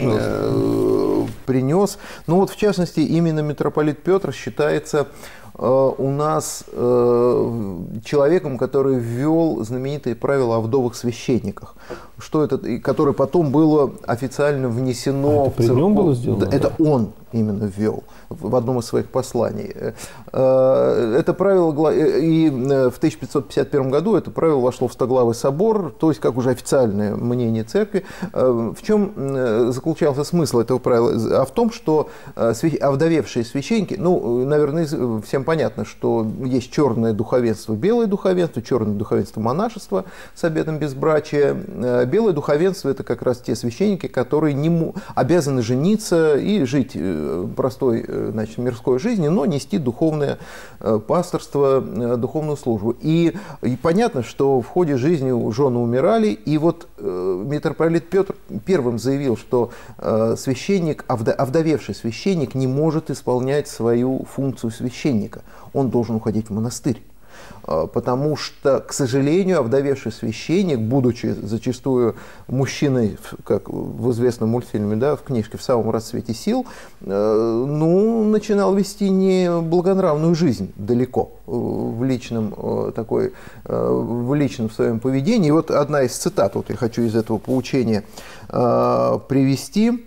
э, принес. Ну вот, в частности, именно митрополит Петр считается у нас э, человеком, который ввел знаменитые правила о вдовых священниках, что это, которое потом было официально внесено. А это при нем было сделано? Это он, именно ввел в одном из своих посланий. Это правило, и в тысяча пятьсот пятьдесят первом году это правило вошло в Стоглавый собор, то есть как уже официальное мнение церкви. В чем заключался смысл этого правила? А в том, что овдовевшие священники, ну, наверное, всем понятно, что есть черное духовенство, белое духовенство, черное духовенство монашества с обетом безбрачия. Белое духовенство – это как раз те священники, которые не обязаны жениться и жить простой, значит, мирской жизнью, но нести духовное пасторство, духовную службу. И, и понятно, что в ходе жизни жены умирали, и вот митрополит Петр первым заявил, что священник, овдовевший священник не может исполнять свою функцию священника. Он должен уходить в монастырь. Потому что, к сожалению, овдовевший священник, будучи зачастую мужчиной, как в известном мультфильме, да, в книжке «В самом расцвете сил», ну, начинал вести не благонравную жизнь далеко в личном, такой, в личном своем поведении. И вот одна из цитат, вот я хочу из этого поучения привести.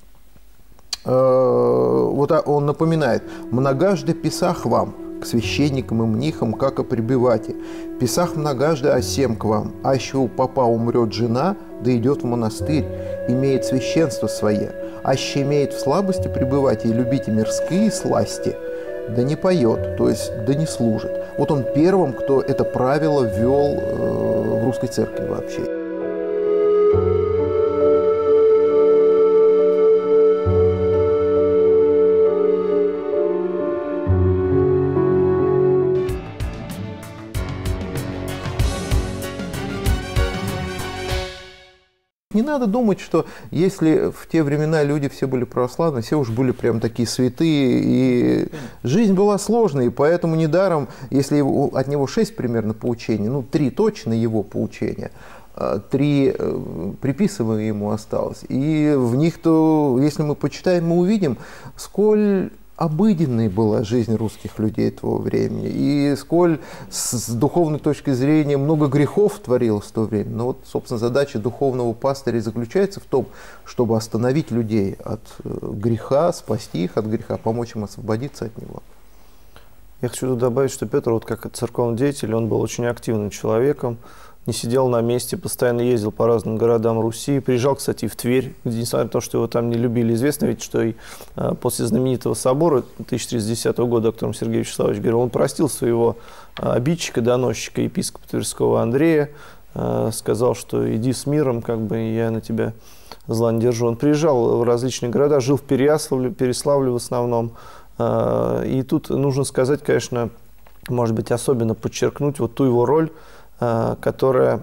Вот он напоминает: «Многажды писах вам, к священникам и мнихам, как о пребывате. Писах многажды осем к вам, а еще у попа умрет жена, да идет в монастырь, имеет священство свое, аще имеет в слабости пребывать и любите мирские сласти, да не поет, то есть да не служит». Вот он первым, кто это правило ввел э, в русской церкви вообще. Не надо думать, что если в те времена люди все были православные, все уж были прям такие святые, и жизнь была сложной, и поэтому недаром, если его, от него шесть примерно поучений, ну, три точно его поучения, три приписываемые ему осталось. И в них-то, если мы почитаем, мы увидим, сколь обыденной была жизнь русских людей того времени, и сколь с духовной точки зрения много грехов творилось в то время. Но вот, собственно, задача духовного пастыря заключается в том, чтобы остановить людей от греха, спасти их от греха, помочь им освободиться от него. Я хочу тут добавить, что Петр, вот как церковный деятель, он был очень активным человеком, не сидел на месте, постоянно ездил по разным городам Руси. Приезжал, кстати, в Тверь, где, несмотря на то, что его там не любили. Известно ведь, что и а, после знаменитого собора тысяча триста десятого года, о котором Сергей Вячеславович говорил, он простил своего а, обидчика, доносчика, епископа Тверского Андрея, а, сказал, что иди с миром, как бы я на тебя зла не держу. Он приезжал в различные города, жил в Переяславле, Переславле в основном. А, и тут нужно сказать, конечно, может быть, особенно подчеркнуть вот ту его роль, которая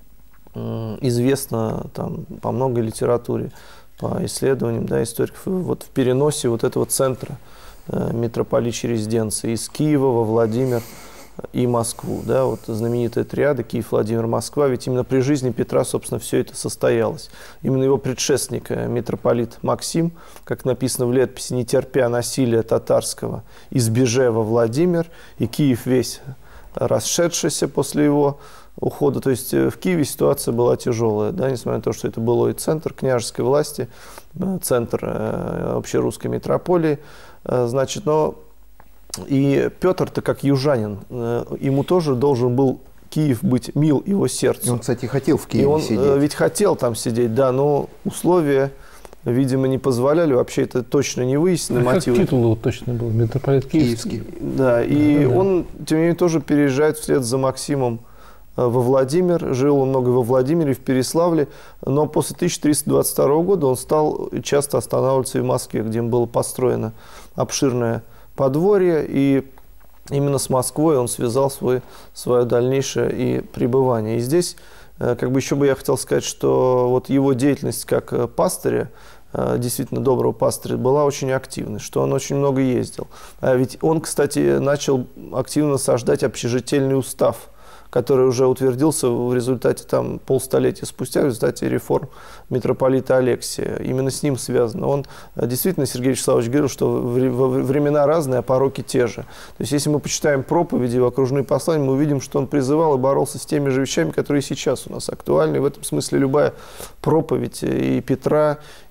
известна там, по многой литературе, по исследованиям, да, историков, вот в переносе вот этого центра митрополичьей резиденции из Киева во Владимир и Москву. Да, вот знаменитая триада Киев, Владимир, Москва. Ведь именно при жизни Петра, собственно, все это состоялось. Именно его предшественник, митрополит Максим, как написано в летописи, не терпя насилия татарского, избежав во Владимир, и Киев весь расшедшийся после его ухода. То есть в Киеве ситуация была тяжелая, да, несмотря на то, что это был и центр княжеской власти, центр э, общерусской митрополии. Э, значит, но и Петр-то как южанин, э, ему тоже должен был Киев быть мил его сердцу. И он, кстати, хотел в Киеве и он, сидеть. Э, ведь хотел там сидеть, да, но условия, видимо, не позволяли, вообще это точно не выяснено. А мотивы. Как титул его точно был? Митрополит Киевский. Киевский. Да, и да, он, тем не менее, тоже переезжает вслед за Максимом во Владимир. Жил он много во Владимире, в Переславле, но после тысяча триста двадцать второго года он стал часто останавливаться и в Москве, где было построено обширное подворье, и именно с Москвой он связал свой, свое дальнейшее и пребывание. И здесь, как бы еще бы я хотел сказать, что вот его деятельность как пастыря, действительно доброго пастыря, была очень активной, что он очень много ездил. А ведь он, кстати, начал активно насаждать общежительный устав, который уже утвердился в результате там, полстолетия спустя, в результате реформ митрополита Алексия. Именно с ним связано. Он действительно, Сергей Вячеславович говорил, что времена разные, а пороки те же. То есть, если мы почитаем проповеди, окружные послания, мы увидим, что он призывал и боролся с теми же вещами, которые сейчас у нас актуальны. И в этом смысле любая проповедь и Петра,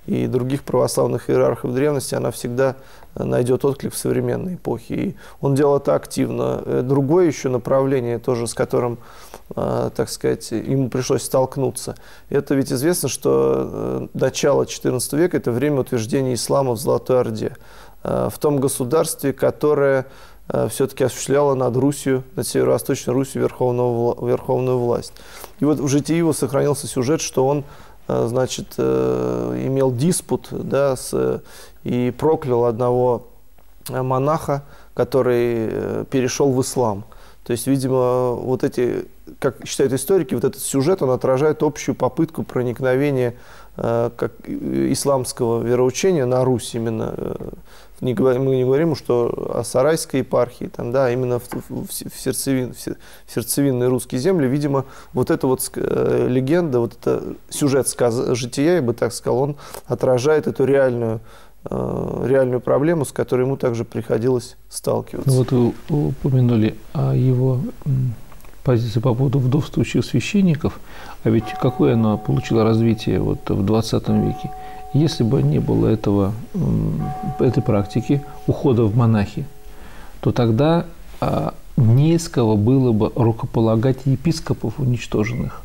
и других православных иерархов древности, она всегда найдет отклик в современной эпохе. И он делал это активно. Другое еще направление, тоже с которым, так сказать, ему пришлось столкнуться. Это ведь известно, что начало четырнадцатого века – это время утверждения ислама в Золотой Орде, в том государстве, которое все-таки осуществляло над Русью, над Северо-Восточной Русью верховную, верховную власть. И вот в житии его сохранился сюжет, что он, значит, имел диспут, да, с, и проклял одного монаха, который перешел в ислам. То есть, видимо, вот эти, как считают историки, вот этот сюжет, он отражает общую попытку проникновения как исламского вероучения на Русь именно. Не говорим, мы не говорим, что о Сарайской епархии, там, да, именно в, в, в, сердцевин, в сердцевинные русские земли. Видимо, вот эта вот э, легенда, вот это сюжет сказ... жития, я бы так сказал, он отражает эту реальную, э, реальную проблему, с которой ему также приходилось сталкиваться. Ну, вот вы упомянули о его позиции по поводу вдовствующих священников, а ведь какое оно получило развитие вот в двадцатом веке? Если бы не было этого, этой практики ухода в монахи, то тогда а, не из кого было бы рукополагать епископов уничтоженных.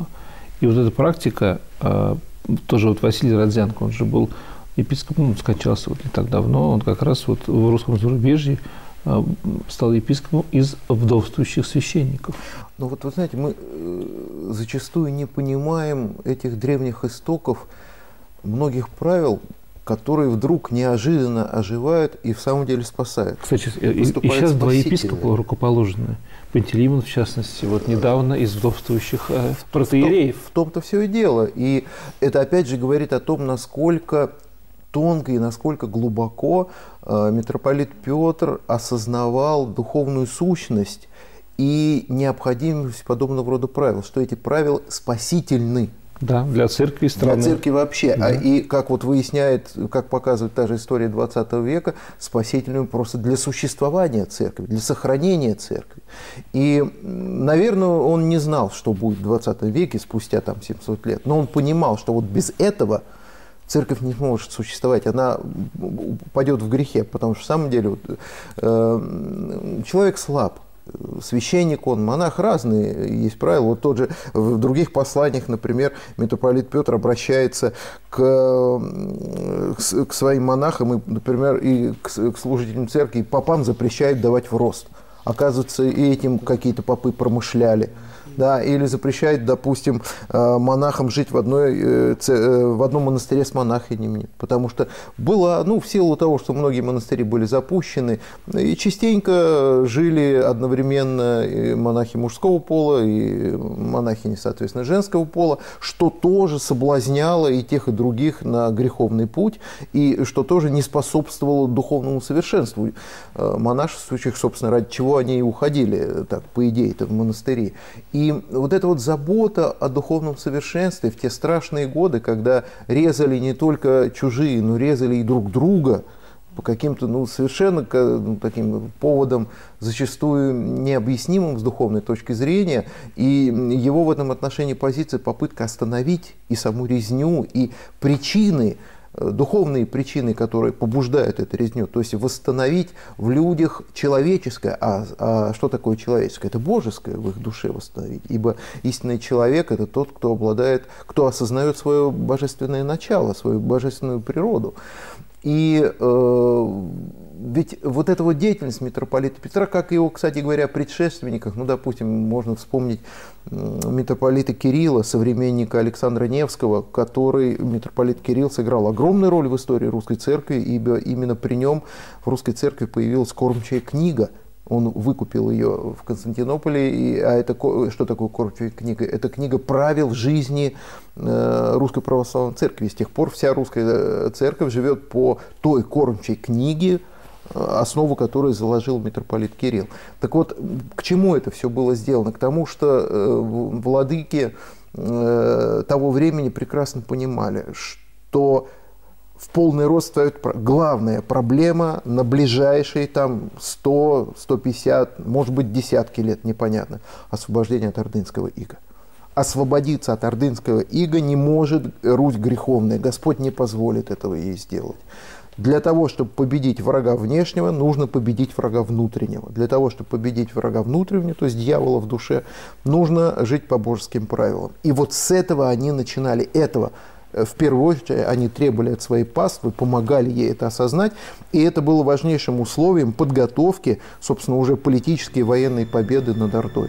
И вот эта практика, а, тоже вот Василий Родзянко, он же был епископом, он скончался вот не так давно, он как раз вот в русском зарубежье а, стал епископом из вдовствующих священников. Ну вот вы знаете, мы зачастую не понимаем этих древних истоков, многих правил, которые вдруг неожиданно оживают и в самом деле спасают. Кстати, и, и сейчас два епископа рукоположены. Пантелеймон, в частности, вот недавно из вдовствующих э, протоиереев. В, том, в том-то все и дело. И это опять же говорит о том, насколько тонко и насколько глубоко э, митрополит Петр осознавал духовную сущность и необходимость подобного рода правил, что эти правила спасительны. Да, для церкви и страны. Для церкви вообще. Да. А и, как вот выясняет, как показывает та же история двадцатого века, спасительным просто для существования церкви, для сохранения церкви. И, наверное, он не знал, что будет в двадцатом веке, спустя там семьсот лет, но он понимал, что вот без этого церковь не сможет существовать, она упадет в грехе, потому что, в самом деле, вот, э, человек слаб. Священник он, монах, разные есть правила. Вот тот же в других посланиях, например, митрополит Петр обращается к, к своим монахам, и, например, и к, к служителям церкви, и попам запрещает давать в рост. Оказывается, и этим какие-то попы промышляли. Да, или запрещает, допустим, монахам жить в, одной, в одном монастыре с монахинями, потому что была, ну, в силу того, что многие монастыри были запущены, и частенько жили одновременно и монахи мужского пола, и монахини, соответственно, женского пола, что тоже соблазняло и тех, и других на греховный путь, и что тоже не способствовало духовному совершенству монашествующих, собственно, ради чего они и уходили, так, по идее-то, в монастыри. И вот эта вот забота о духовном совершенстве в те страшные годы, когда резали не только чужие, но резали и друг друга по каким-то, ну, совершенно, ну, таким поводам, зачастую необъяснимым с духовной точки зрения, и его в этом отношении позиция попытка остановить и саму резню, и причины, духовные причины, которые побуждают эту резню, то есть восстановить в людях человеческое. А, а что такое человеческое? Это божеское в их душе восстановить. Ибо истинный человек – это тот, кто обладает, кто осознает свое божественное начало, свою божественную природу. И э, ведь вот эта вот деятельность митрополита Петра, как и его, кстати говоря, предшественниках, ну, допустим, можно вспомнить митрополита Кирилла, современника Александра Невского, который, митрополит Кирилл, сыграл огромную роль в истории русской церкви, ибо именно при нем в русской церкви появилась кормчая книга. Он выкупил ее в Константинополе. И, а это, что такое кормчая книга? Это книга правил жизни э, Русской Православной Церкви. С тех пор вся русская церковь живет по той кормчей книге, основу которой заложил митрополит Кирилл. Так вот, к чему это все было сделано? К тому, что э, владыки э, того времени прекрасно понимали, что в полный рост встает главная проблема на ближайшие там сто — сто пятьдесят, может быть, десятки лет, непонятно, освобождение от ордынского ига. освободиться от ордынского ига не может Русь греховная. Господь не позволит этого ей сделать. Для того, чтобы победить врага внешнего, нужно победить врага внутреннего. Для того, чтобы победить врага внутреннего, то есть дьявола в душе, нужно жить по божеским правилам. И вот с этого они начинали. Этого, в первую очередь, они требовали от своей паствы, помогали ей это осознать. И это было важнейшим условием подготовки, собственно, уже политической и военной победы над Ордой.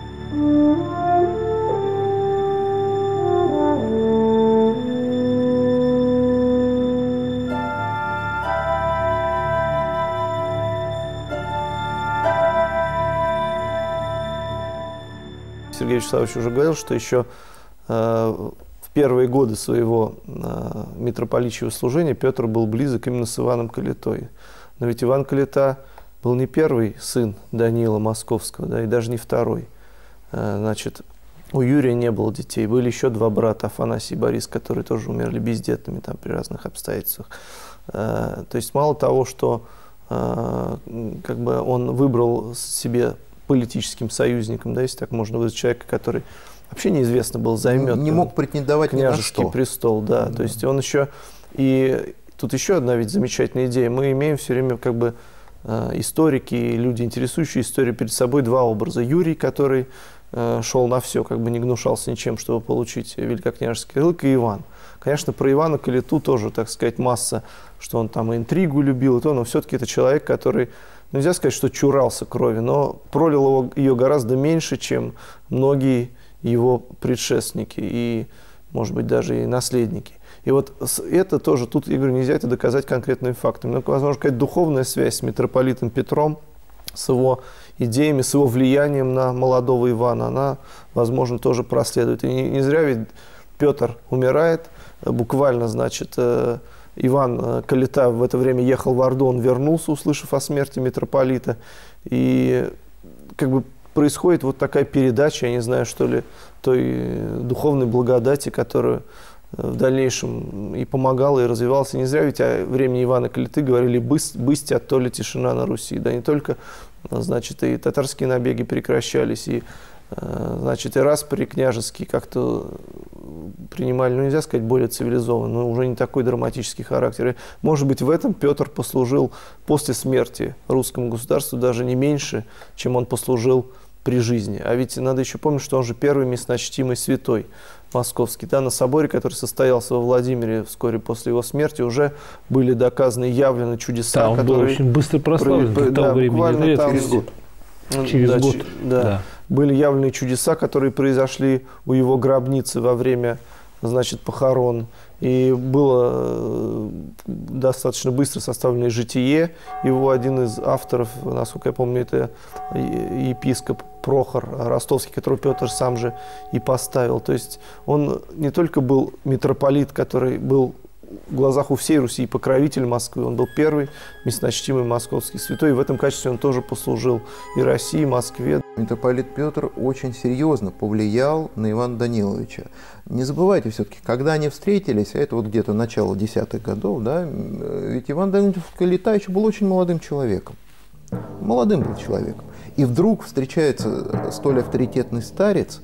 Сергей Вячеславович уже говорил, что еще э, в первые годы своего э, митрополичьего служения Петр был близок именно с Иваном Калитой. Но ведь Иван Калита был не первый сын Даниила Московского, да, и даже не второй. Э, значит, у Юрия не было детей. Были еще два брата, Афанасий и Борис, которые тоже умерли бездетными там, при разных обстоятельствах. Э, то есть мало того, что э, как бы он выбрал себе политическим союзником, да, если так можно выразить, человека, который вообще неизвестно был, займет не мог претендовать княжеский ни на что. престол, да, да. То есть он еще, и тут еще одна ведь замечательная идея, мы имеем все время как бы э, историки, люди, интересующие историей, перед собой два образа. Юрий, который э, шел на все, как бы не гнушался ничем, чтобы получить великокняжеский ярлык, и Иван. Конечно, про Ивана Калиту тоже, так сказать, масса, что он там и интригу любил, и то, но все-таки это человек, который, нельзя сказать, что чурался крови, но пролил его, ее гораздо меньше, чем многие его предшественники и, может быть, даже и наследники. И вот это тоже, тут, я говорю, нельзя это доказать конкретными фактами. Но, возможно, какая-то духовная связь с митрополитом Петром, с его идеями, с его влиянием на молодого Ивана, она, возможно, тоже проследует. И не, не зря ведь Петр умирает, буквально, значит, Иван Калита в это время ехал в Орду, он вернулся, услышав о смерти митрополита. И как бы происходит вот такая передача, я не знаю, что ли, той духовной благодати, которую в дальнейшем и помогала, и развивалась. И не зря ведь о времени Ивана Калиты говорили «бысть, а то ли тишина на Руси». Да не только, значит, и татарские набеги прекращались, и значит, и распри княжеские как-то принимали, ну, нельзя сказать, более цивилизованно, но уже не такой драматический характер. И, может быть, в этом Петр послужил после смерти русскому государству даже не меньше, чем он послужил при жизни. А ведь надо еще помнить, что он же первый местночтимый святой московский. Да, на соборе, который состоялся во Владимире вскоре после его смерти, уже были доказаны и явлены чудеса. Да, он которые был очень быстро прославлен при, для того да, времени. Там, через год. Через да, год, да. да. Были явленные чудеса, которые произошли у его гробницы во время, значит, похорон. И было достаточно быстро составлено житие. Его один из авторов, насколько я помню, это епископ Прохор Ростовский, которого Петр сам же и поставил. То есть он не только был митрополит, который был в глазах у всей Руси покровитель Москвы, он был первый местночтимый московский святой, и в этом качестве он тоже послужил и России, и Москве. Митрополит Петр очень серьезно повлиял на Ивана Даниловича. Не забывайте все-таки, когда они встретились, а это вот где-то начало десятых годов, да, ведь Иван Данилович Калита еще был очень молодым человеком. Молодым был человеком. И вдруг встречается столь авторитетный старец,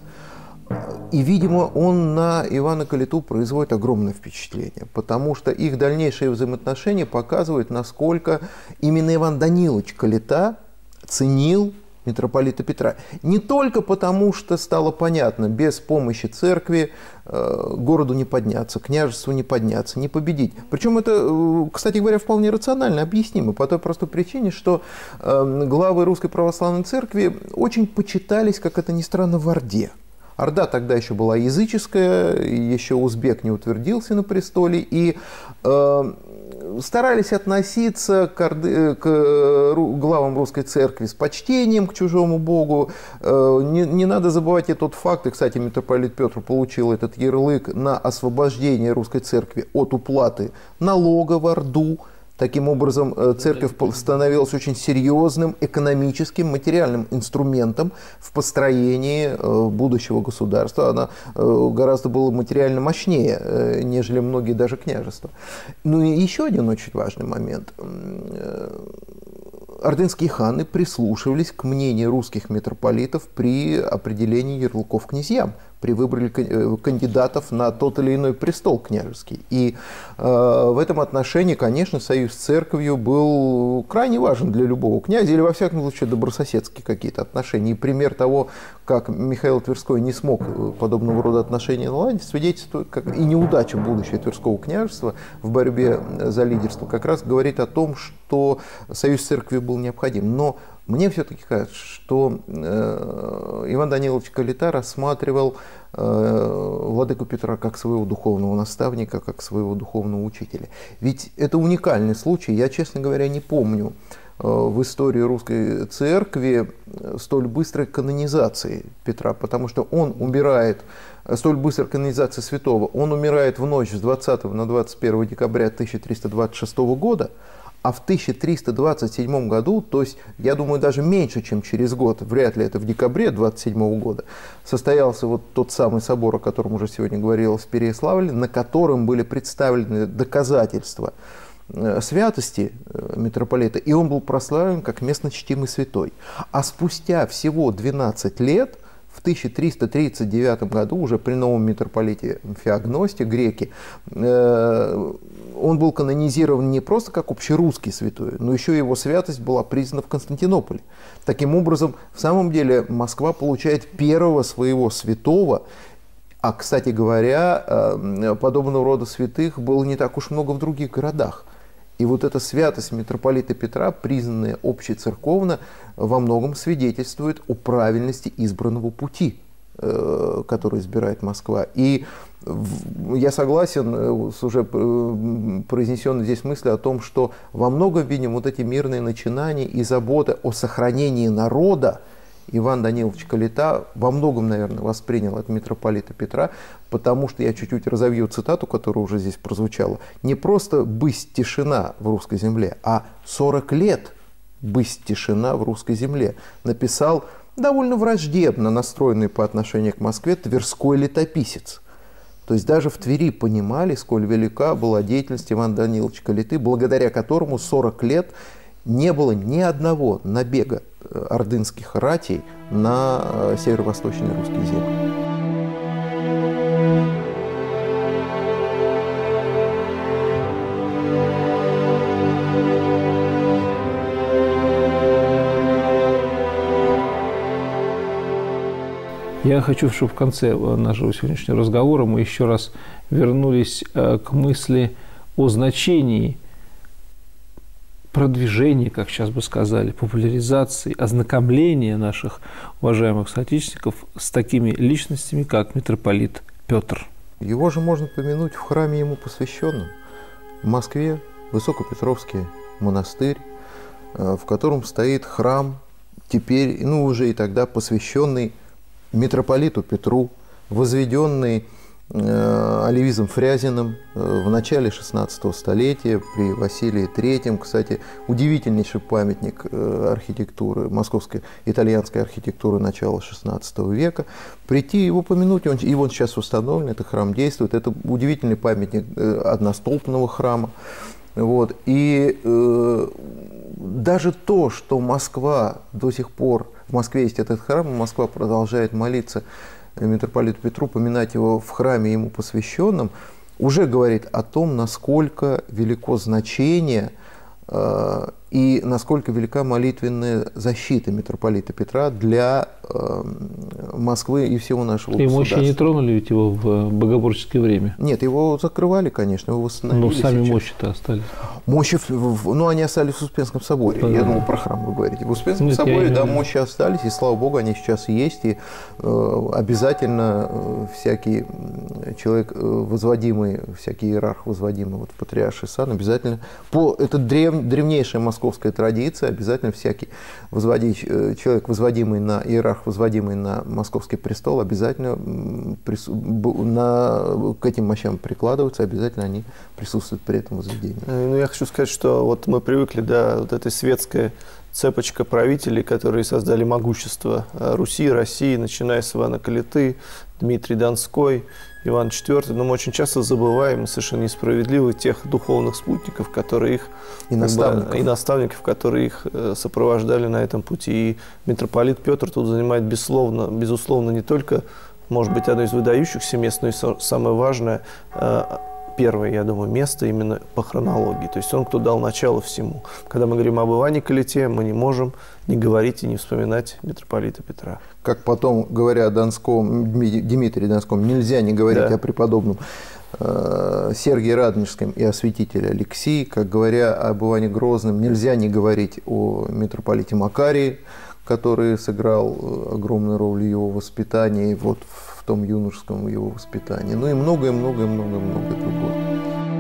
и, видимо, он на Ивана Калиту производит огромное впечатление, потому что их дальнейшие взаимоотношения показывают, насколько именно Иван Данилович Калита ценил митрополита Петра. Не только потому, что стало понятно, без помощи церкви э, городу не подняться, княжеству не подняться, не победить. Причем это, э, кстати говоря, вполне рационально объяснимо по той простой причине, что э, главы Русской Православной Церкви очень почитались, как это ни странно, в Орде. Орда тогда еще была языческая, еще узбек не утвердился на престоле, и э, старались относиться к, орды, к главам русской церкви с почтением к чужому богу. Э, не, не надо забывать и тот факт, и, кстати, митрополит Петр получил этот ярлык на освобождение русской церкви от уплаты налога в Орду. Таким образом, церковь становилась очень серьезным экономическим, материальным инструментом в построении будущего государства. Она гораздо была материально мощнее, нежели многие даже княжества. Ну и еще один очень важный момент. Ордынские ханы прислушивались к мнению русских митрополитов при определении ярлыков князьям. при выборе кандидатов на тот или иной престол княжеский. И э, в этом отношении, конечно, союз с церковью был крайне важен для любого князя, или, во всяком случае, добрососедские какие-то отношения. И пример того, как Михаил Тверской не смог подобного рода отношения наладить, свидетельствует, как и неудача будущего Тверского княжества в борьбе за лидерство, как раз говорит о том, что союз с церковью был необходим. Но мне все-таки кажется, что э, Иван Данилович Калита рассматривал э, владыку Петра как своего духовного наставника, как своего духовного учителя. Ведь это уникальный случай. Я, честно говоря, не помню э, в истории русской церкви столь быстрой канонизации Петра, потому что он умирает, столь быстрой канонизации святого, он умирает в ночь с двадцатого на двадцать первое декабря тысяча триста двадцать шестого года, а в тысяча триста двадцать седьмом году, то есть, я думаю, даже меньше, чем через год, вряд ли это в декабре двадцать седьмого года, состоялся вот тот самый собор, о котором уже сегодня говорилось в Переяславле, на котором были представлены доказательства святости митрополита, и он был прославлен как местно чтимый святой. А спустя всего двенадцать лет, в тысяча триста тридцать девятом году, уже при новом митрополите Феогносте, греки, он был канонизирован не просто как общерусский святой, но еще его святость была признана в Константинополе. Таким образом, в самом деле, Москва получает первого своего святого. А, кстати говоря, подобного рода святых было не так уж много в других городах. И вот эта святость митрополита Петра, признанная общецерковно, во многом свидетельствует о правильности избранного пути, который избирает Москва. И я согласен с уже произнесенной здесь мыслью о том, что во многом, видим, вот эти мирные начинания и забота о сохранении народа Иван Данилович Калита во многом, наверное, воспринял от митрополита Петра, потому что я чуть-чуть разовью цитату, которая уже здесь прозвучала. Не просто «бысть тишина в русской земле», а сорок лет «бысть тишина в русской земле» написал довольно враждебно настроенный по отношению к Москве тверской летописец. То есть даже в Твери понимали, сколь велика была деятельность Ивана Даниловича Калиты, благодаря которому сорок лет не было ни одного набега ордынских ратей на северо-восточные русские земли. Я хочу, чтобы в конце нашего сегодняшнего разговора мы еще раз вернулись к мысли о значении продвижения, как сейчас бы сказали, популяризации, ознакомления наших уважаемых соотечественников с такими личностями, как митрополит Петр. Его же можно помянуть в храме ему посвященном в Москве, Высокопетровский монастырь, в котором стоит храм, теперь, ну уже и тогда посвященный митрополиту Петру, возведенный э, Алевизом Фрязиным э, в начале шестнадцатого столетия при Василии Третьем. Кстати, удивительнейший памятник э, архитектуры, московской итальянской архитектуры начала шестнадцатого века. Прийти его помянуть, он, и он сейчас установлен, этот храм действует. Это удивительный памятник э, одностолбного храма. Вот. И э, даже то, что Москва до сих пор, в Москве есть этот храм, и Москва продолжает молиться митрополиту Петру, поминать его в храме ему посвященном, уже говорит о том, насколько велико значение э, и насколько велика молитвенная защита митрополита Петра для э, Москвы и всего нашего Ему государства. еще не тронули ведь его в богоборческое время? Нет, его закрывали, конечно, его восстановили. Но сами сейчас. Мощи-то остались. Мощи, ну, они остались в Успенском соборе. Да. Я думал, про храм вы говорите. В Успенском Нет, соборе, да, мощи остались, и слава богу, они сейчас есть. И э, обязательно э, всякий человек, э, возводимый, всякий иерарх, возводимый вот, в патриарший сан, обязательно, по, это древ, древнейшая московская традиция, обязательно всякий возводить, э, человек, возводимый на, иерарх, возводимый на московский престол, обязательно прису, на, к этим мощам прикладываются, обязательно они присутствуют при этом возведении. Ну, я хочу сказать, что вот мы привыкли, да, вот этой светской цепочка правителей, которые создали могущество Руси, России, начиная с Ивана Калиты, Дмитрий Донской, Иван четвёртый, но мы очень часто забываем, совершенно несправедливо, тех духовных спутников, которые их, и наставников. Как бы, и наставников, которые их сопровождали на этом пути. И митрополит Петр тут занимает, безусловно, безусловно не только может быть, одно из выдающихся мест, но и самое важное, первое, я думаю, место именно по хронологии. То есть он, кто дал начало всему. Когда мы говорим об Иване Калите, мы не можем не говорить и не вспоминать митрополита Петра. Как потом, говоря о Донском, Дмитрии Донском, нельзя не говорить да. о преподобном э, Сергии Радонежском и о святителе Алексии, как говоря об Иване Грозном, нельзя не говорить о митрополите Макарии, который сыграл огромную роль в его воспитании, вот в том юношеском его воспитании. Ну и многое-многое-многое-многое другое.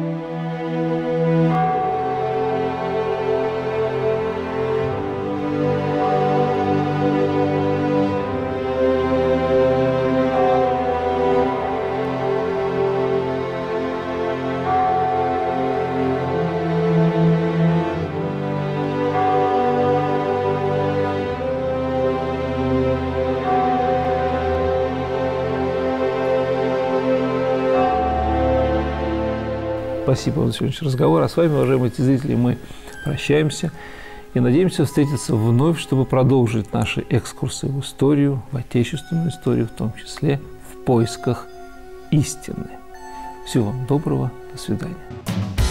Спасибо за сегодняшний разговор. А с вами, уважаемые зрители, мы прощаемся и надеемся встретиться вновь, чтобы продолжить наши экскурсы в историю, в отечественную историю, в том числе в поисках истины. Всего вам доброго. До свидания.